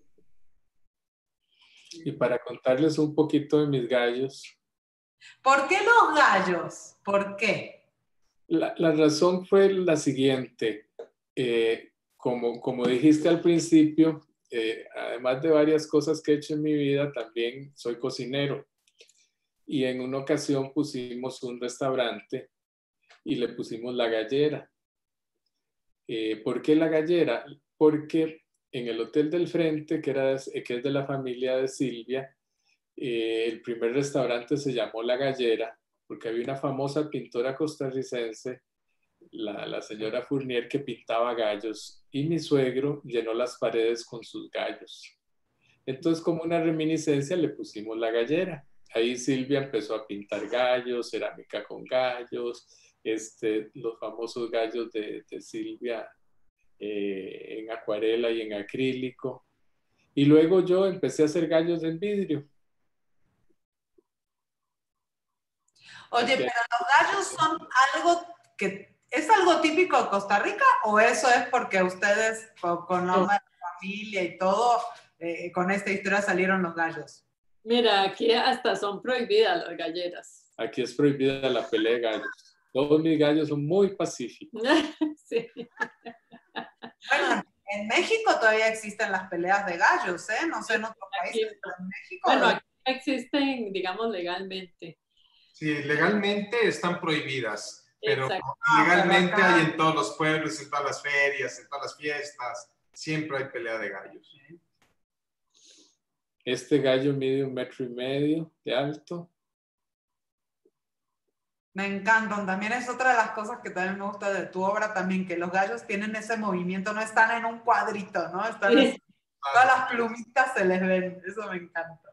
Y para contarles un poquito de mis gallos. ¿Por qué los gallos? ¿Por qué? La razón fue la siguiente. Como dijiste al principio, además de varias cosas que he hecho en mi vida, también soy cocinero. Y en una ocasión pusimos un restaurante y le pusimos La Gallera. ¿Por qué La Gallera? Porque en el Hotel del Frente, que es de la familia de Silvia, el primer restaurante se llamó La Gallera porque había una famosa pintora costarricense, la señora Fournier, que pintaba gallos y mi suegro llenó las paredes con sus gallos. Entonces, como una reminiscencia, le pusimos La Gallera. Ahí Silvia empezó a pintar gallos, cerámica con gallos, los famosos gallos de Silvia en acuarela y en acrílico. Y luego yo empecé a hacer gallos en vidrio. Oye, pero los gallos son ¿es algo típico de Costa Rica o eso es porque ustedes con la familia y todo, con esta historia salieron los gallos? Mira, aquí hasta son prohibidas las galleras. Aquí es prohibida la pelea de gallos. Todos mis gallos son muy pacíficos. Sí. Bueno, en México todavía existen las peleas de gallos, ¿eh? No sé en otros países, pero en México... Bueno, aquí existen, digamos, legalmente. Sí, legalmente están prohibidas, pero Exacto. legalmente pero acá... hay en todos los pueblos, en todas las ferias, en todas las fiestas, siempre hay pelea de gallos. Este gallo mide 1,5 metros de alto. Me encantan, también es otra de las cosas que también me gusta de tu obra también, que los gallos tienen ese movimiento, no están en un cuadrito, ¿no? Están Sí. así, todas las plumitas se les ven, eso me encanta.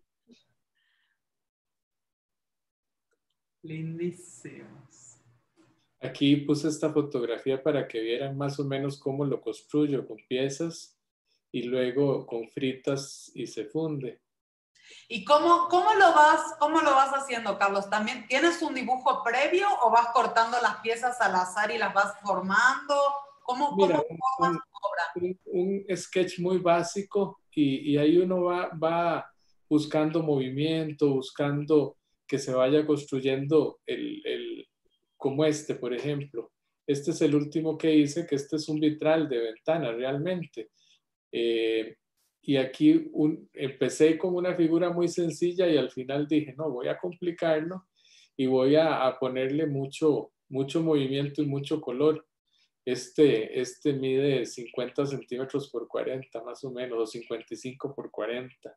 Lindísimos. Aquí puse esta fotografía para que vieran más o menos cómo lo construyo con piezas y luego con fritas y se funde. ¿Y cómo lo vas haciendo, Carlos? ¿También tienes un dibujo previo o vas cortando las piezas al azar y las vas formando? ¿Cómo formas tu obra? Un sketch muy básico y ahí uno va buscando movimiento, buscando que se vaya construyendo como por ejemplo. Este es el último que hice, que este es un vitral de ventana realmente. y aquí empecé con una figura muy sencilla y al final dije, no, voy a complicarlo y voy a ponerle mucho movimiento y mucho color. Este mide 50 centímetros por 40, más o menos, o 55 por 40.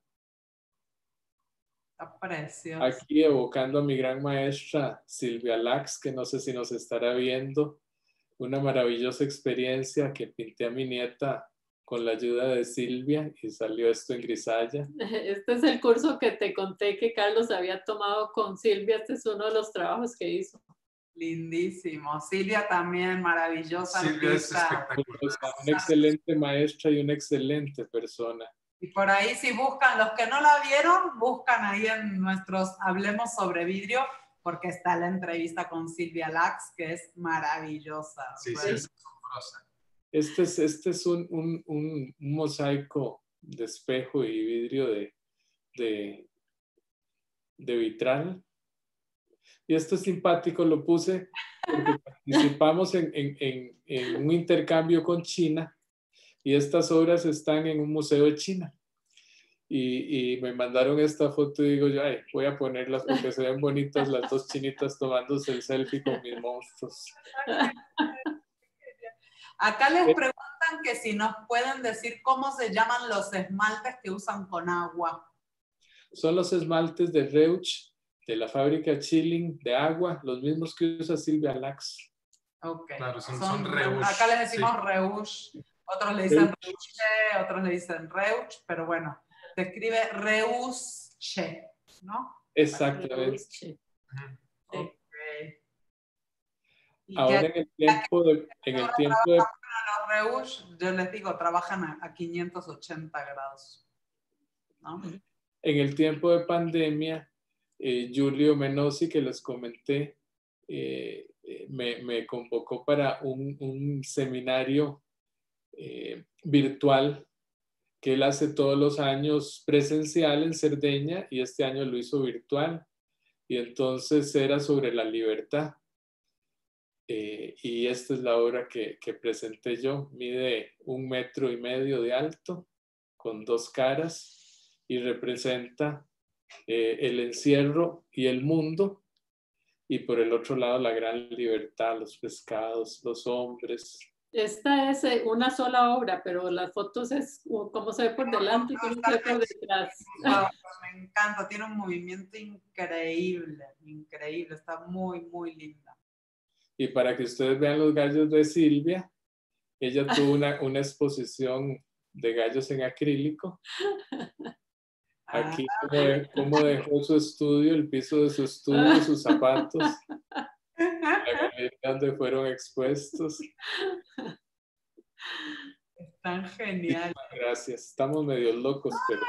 Está precioso. Aquí evocando a mi gran maestra Silvia Lax, que no sé si nos estará viendo, una maravillosa experiencia que pinté a mi nieta con la ayuda de Silvia y salió esto en grisalla. Este es el curso que te conté que Carlos había tomado con Silvia. Este es uno de los trabajos que hizo. Lindísimo. Silvia también, maravillosa Silvia es artista. espectacular. Una excelente maestra y una excelente persona. Y por ahí si buscan, los que no la vieron, buscan ahí en nuestros Hablemos sobre Vidrio, porque está la entrevista con Silvia Lax, que es maravillosa. Sí, Bueno, es asombrosa. Este es un mosaico de espejo y vidrio de vitral. Y esto es simpático, lo puse porque participamos en un intercambio con China y estas obras están en un museo de China. Y me mandaron esta foto y digo yo, ay, voy a ponerlas porque se ven bonitas las dos chinitas tomándose el selfie con mis monstruos. acá les preguntan que si nos pueden decir cómo se llaman los esmaltes que usan con agua. Son los esmaltes de Reusch, de la fábrica Chilling de agua, los mismos que usa Silvia Lax. Ok. Claro, son Reusch. Acá les decimos Sí. Reusch, otros le dicen Reuche, otros le dicen Reusch, pero bueno, se escribe Reuche, ¿no? Exactamente. Sí. Ok. Y Ahora que en el tiempo de los Reusch, yo les digo, trabajan a 580 grados, ¿no? En el tiempo de pandemia, Giulio Menossi, que les comenté, me convocó para un seminario virtual que él hace todos los años presencial en Cerdeña y este año lo hizo virtual. Y entonces era sobre la libertad. Y esta es la obra que presenté yo. Mide 1,5 metros de alto, con 2 caras y representa el encierro y el mundo, y por el otro lado la gran libertad, los pescados, los hombres. Esta es una sola obra, pero las fotos es como se ve por delante y cómo se ve por detrás. Me encanta, tiene un movimiento increíble, increíble, está muy, muy linda. Y para que ustedes vean los gallos de Silvia, ella tuvo una exposición de gallos en acrílico. Aquí cómo dejó su estudio, el piso de su estudio, sus zapatos, la galería donde fueron expuestos. Están geniales. Gracias, estamos medio locos, pero...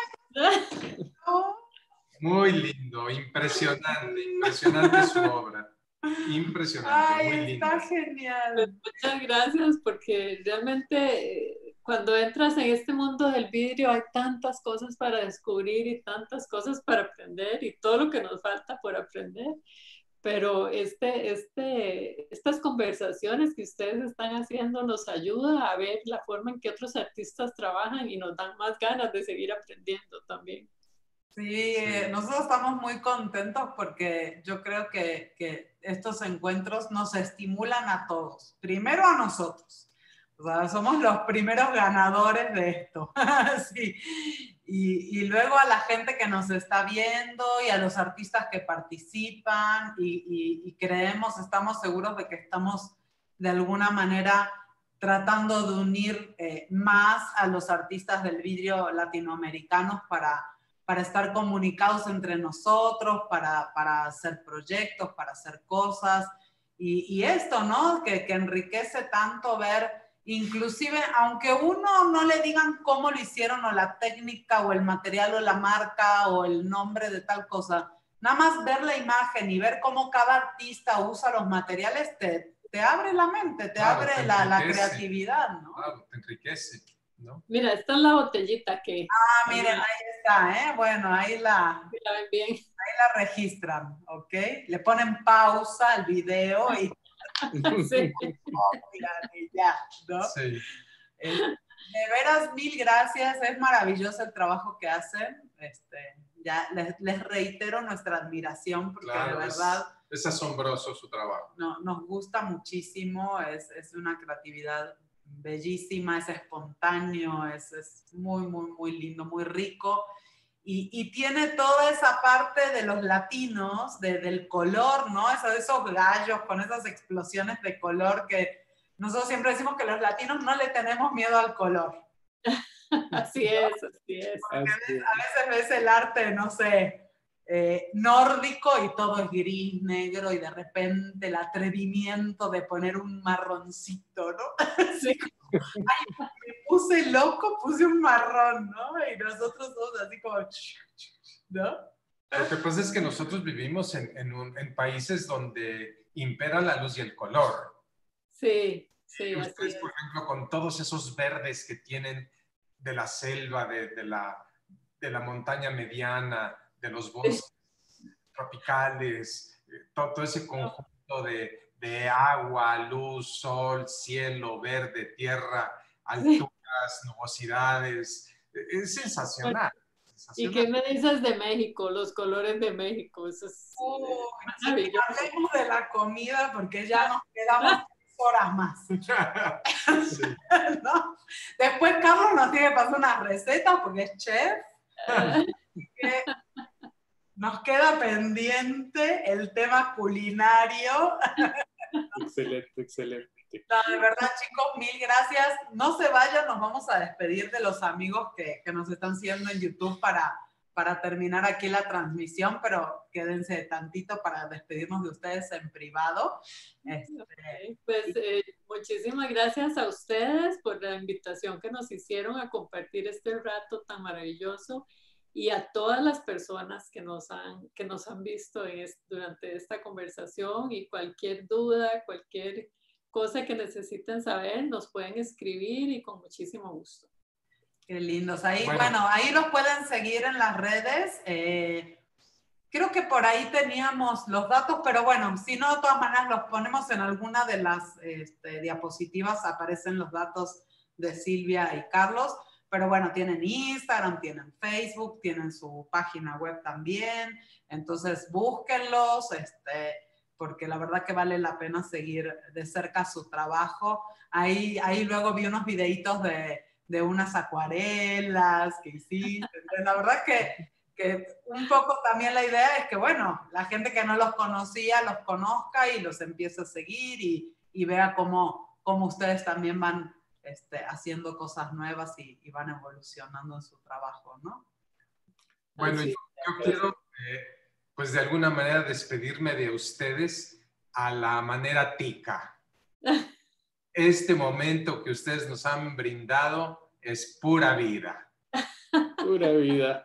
Muy lindo, impresionante su obra. Impresionante, muy lindo. Está genial. Muchas gracias, porque realmente cuando entras en este mundo del vidrio hay tantas cosas para descubrir y tantas cosas para aprender y todo lo que nos falta por aprender. Pero estas conversaciones que ustedes están haciendo nos ayuda a ver la forma en que otros artistas trabajan y nos dan más ganas de seguir aprendiendo también. Sí, nosotros estamos muy contentos porque yo creo que estos encuentros nos estimulan a todos. Primero a nosotros. O sea, somos los primeros ganadores de esto. Sí. Y luego a la gente que nos está viendo y a los artistas que participan y creemos, estamos seguros de que estamos de alguna manera tratando de unir más a los artistas del vidrio latinoamericanos para estar comunicados entre nosotros, para hacer proyectos, para hacer cosas. Y esto, ¿no? Que enriquece tanto ver, inclusive, aunque uno no le digan cómo lo hicieron, o la técnica, o el material, o la marca, o el nombre de tal cosa, nada más ver la imagen y ver cómo cada artista usa los materiales, te abre la mente, te abre la creatividad, ¿no? Claro, te enriquece, ¿no? Mira, esta es la botellita que... Miren, ahí está, ¿eh? Bueno, ahí la ven bien. Ahí la registran, ¿ok? Le ponen pausa al video y Sí. ya, ¿no? Sí. De veras, mil gracias. Es maravilloso el trabajo que hacen. Ya les reitero nuestra admiración porque Claro, de verdad es asombroso su trabajo. nos gusta muchísimo. Es una creatividad bellísima, es espontáneo, es muy, muy, muy lindo, muy rico. Y tiene toda esa parte de los latinos, del color, ¿no? Esos gallos con esas explosiones de color que nosotros siempre decimos que los latinos no le tenemos miedo al color. Así es, así es. Porque a veces ves el arte, no sé, nórdico y todo es gris, negro y de repente el atrevimiento de poner un marroncito, ¿no? Así como, ay, me puse loco, puse un marrón, ¿no? Y nosotros todos así como, ¿no? Lo que pasa es que nosotros vivimos en países donde impera la luz y el color. Sí, sí, Ustedes, así es. por ejemplo, con todos esos verdes que tienen de la selva, de la montaña mediana, de los bosques tropicales, todo ese conjunto de agua, luz, sol, cielo, verde, tierra, alturas, nubosidades. Es sensacional. ¿Y qué me dices de México? Los colores de México. Eso es maravilloso. Hablemos de la comida porque ya nos quedamos 3 horas más. Sí. ¿No? Después Carlos nos tiene que pasar una receta porque es chef. Que nos queda pendiente el tema culinario. Excelente, excelente. No, de verdad, chicos, mil gracias. No se vayan, nos vamos a despedir de los amigos que nos están siguiendo en YouTube para terminar aquí la transmisión, pero quédense tantito para despedirnos de ustedes en privado. Okay. Pues muchísimas gracias a ustedes por la invitación que nos hicieron a compartir este rato tan maravilloso y a todas las personas que nos han visto durante esta conversación, y cualquier duda, cualquier cosa que necesiten saber, nos pueden escribir y con muchísimo gusto. Qué lindos. Ahí, bueno, ahí los pueden seguir en las redes. Creo que por ahí teníamos los datos, pero bueno, si no, de todas maneras los ponemos en alguna de las diapositivas, aparecen los datos de Silvia y Carlos. Pero bueno, tienen Instagram, tienen Facebook, tienen su página web también. Entonces, búsquenlos, porque la verdad que vale la pena seguir de cerca su trabajo. Ahí luego vi unos videitos de unas acuarelas que hiciste. Entonces, la verdad que un poco también la idea es que, bueno, la gente que no los conocía los conozca y los empiece a seguir y vea cómo ustedes también van haciendo cosas nuevas y van evolucionando en su trabajo, ¿no? Bueno, Así, yo quiero, pues de alguna manera, despedirme de ustedes a la manera tica. Este momento que ustedes nos han brindado es pura vida. Pura vida.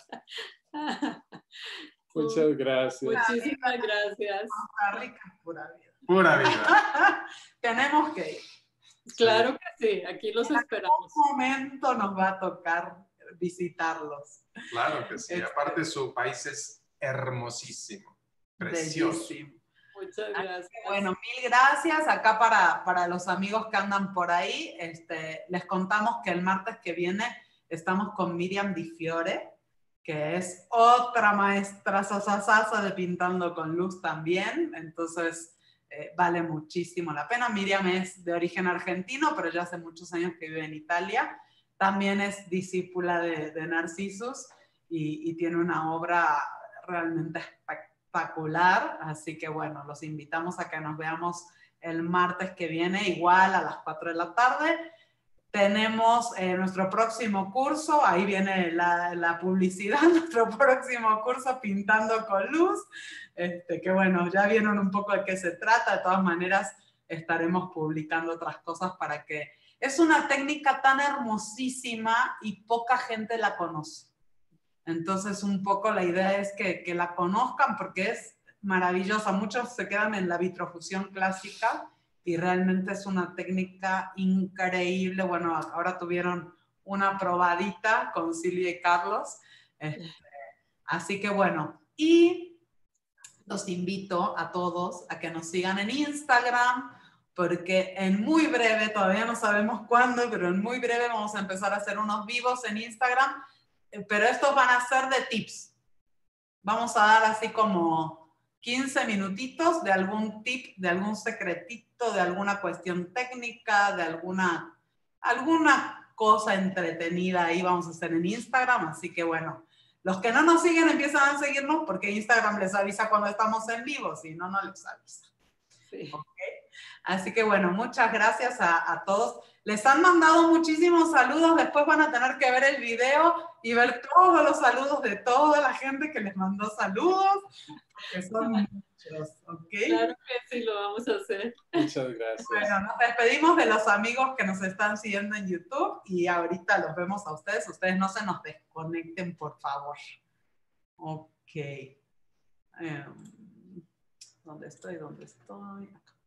Muchas gracias. Muchísimas gracias. Costa Rica es pura vida. Pura vida. Tenemos que ir. Claro que sí, aquí los esperamos. En algún momento nos va a tocar visitarlos. Claro que sí. Aparte, su país es hermosísimo, precioso. Bellísimo. Muchas gracias. Bueno, mil gracias. Acá para los amigos que andan por ahí, les contamos que el martes que viene estamos con Miriam Di Fiore, que es otra maestra sasasasa de Pintando con Luz también. Entonces, vale muchísimo la pena. Miriam es de origen argentino, pero ya hace muchos años que vive en Italia. También es discípula de Narcissus y tiene una obra realmente espectacular. Así que bueno, los invitamos a que nos veamos el martes que viene, igual a las 4 de la tarde. Tenemos nuestro próximo curso, ahí viene la publicidad, nuestro próximo curso Pintando con Luz, que bueno, ya vieron un poco de qué se trata. De todas maneras estaremos publicando otras cosas para que... Es una técnica tan hermosísima y poca gente la conoce. Entonces un poco la idea es que la conozcan porque es maravillosa. Muchos se quedan en la vitrofusión clásica y realmente es una técnica increíble. Bueno, ahora tuvieron una probadita con Silvia y Carlos. Así que bueno, y los invito a todos a que nos sigan en Instagram, porque en muy breve, todavía no sabemos cuándo, pero en muy breve vamos a empezar a hacer unos vivos en Instagram, pero estos van a ser de tips. Vamos a dar así como 15 minutitos de algún tip, de algún secretito, de alguna cuestión técnica, de alguna cosa entretenida ahí vamos a hacer en Instagram, así que bueno, los que no nos siguen empiezan a seguirnos porque Instagram les avisa cuando estamos en vivo, si no, no les avisa. Sí. Okay. Así que bueno, muchas gracias a todos. Les han mandado muchísimos saludos, después van a tener que ver el video y ver todos los saludos de toda la gente que les mandó saludos, que son muchos, ¿ok? Claro que sí, lo vamos a hacer. Muchas gracias. Bueno, nos despedimos de los amigos que nos están siguiendo en YouTube y ahorita los vemos a ustedes. Ustedes no se nos desconecten, por favor. Ok. ¿Dónde estoy? ¿Dónde estoy? Acá.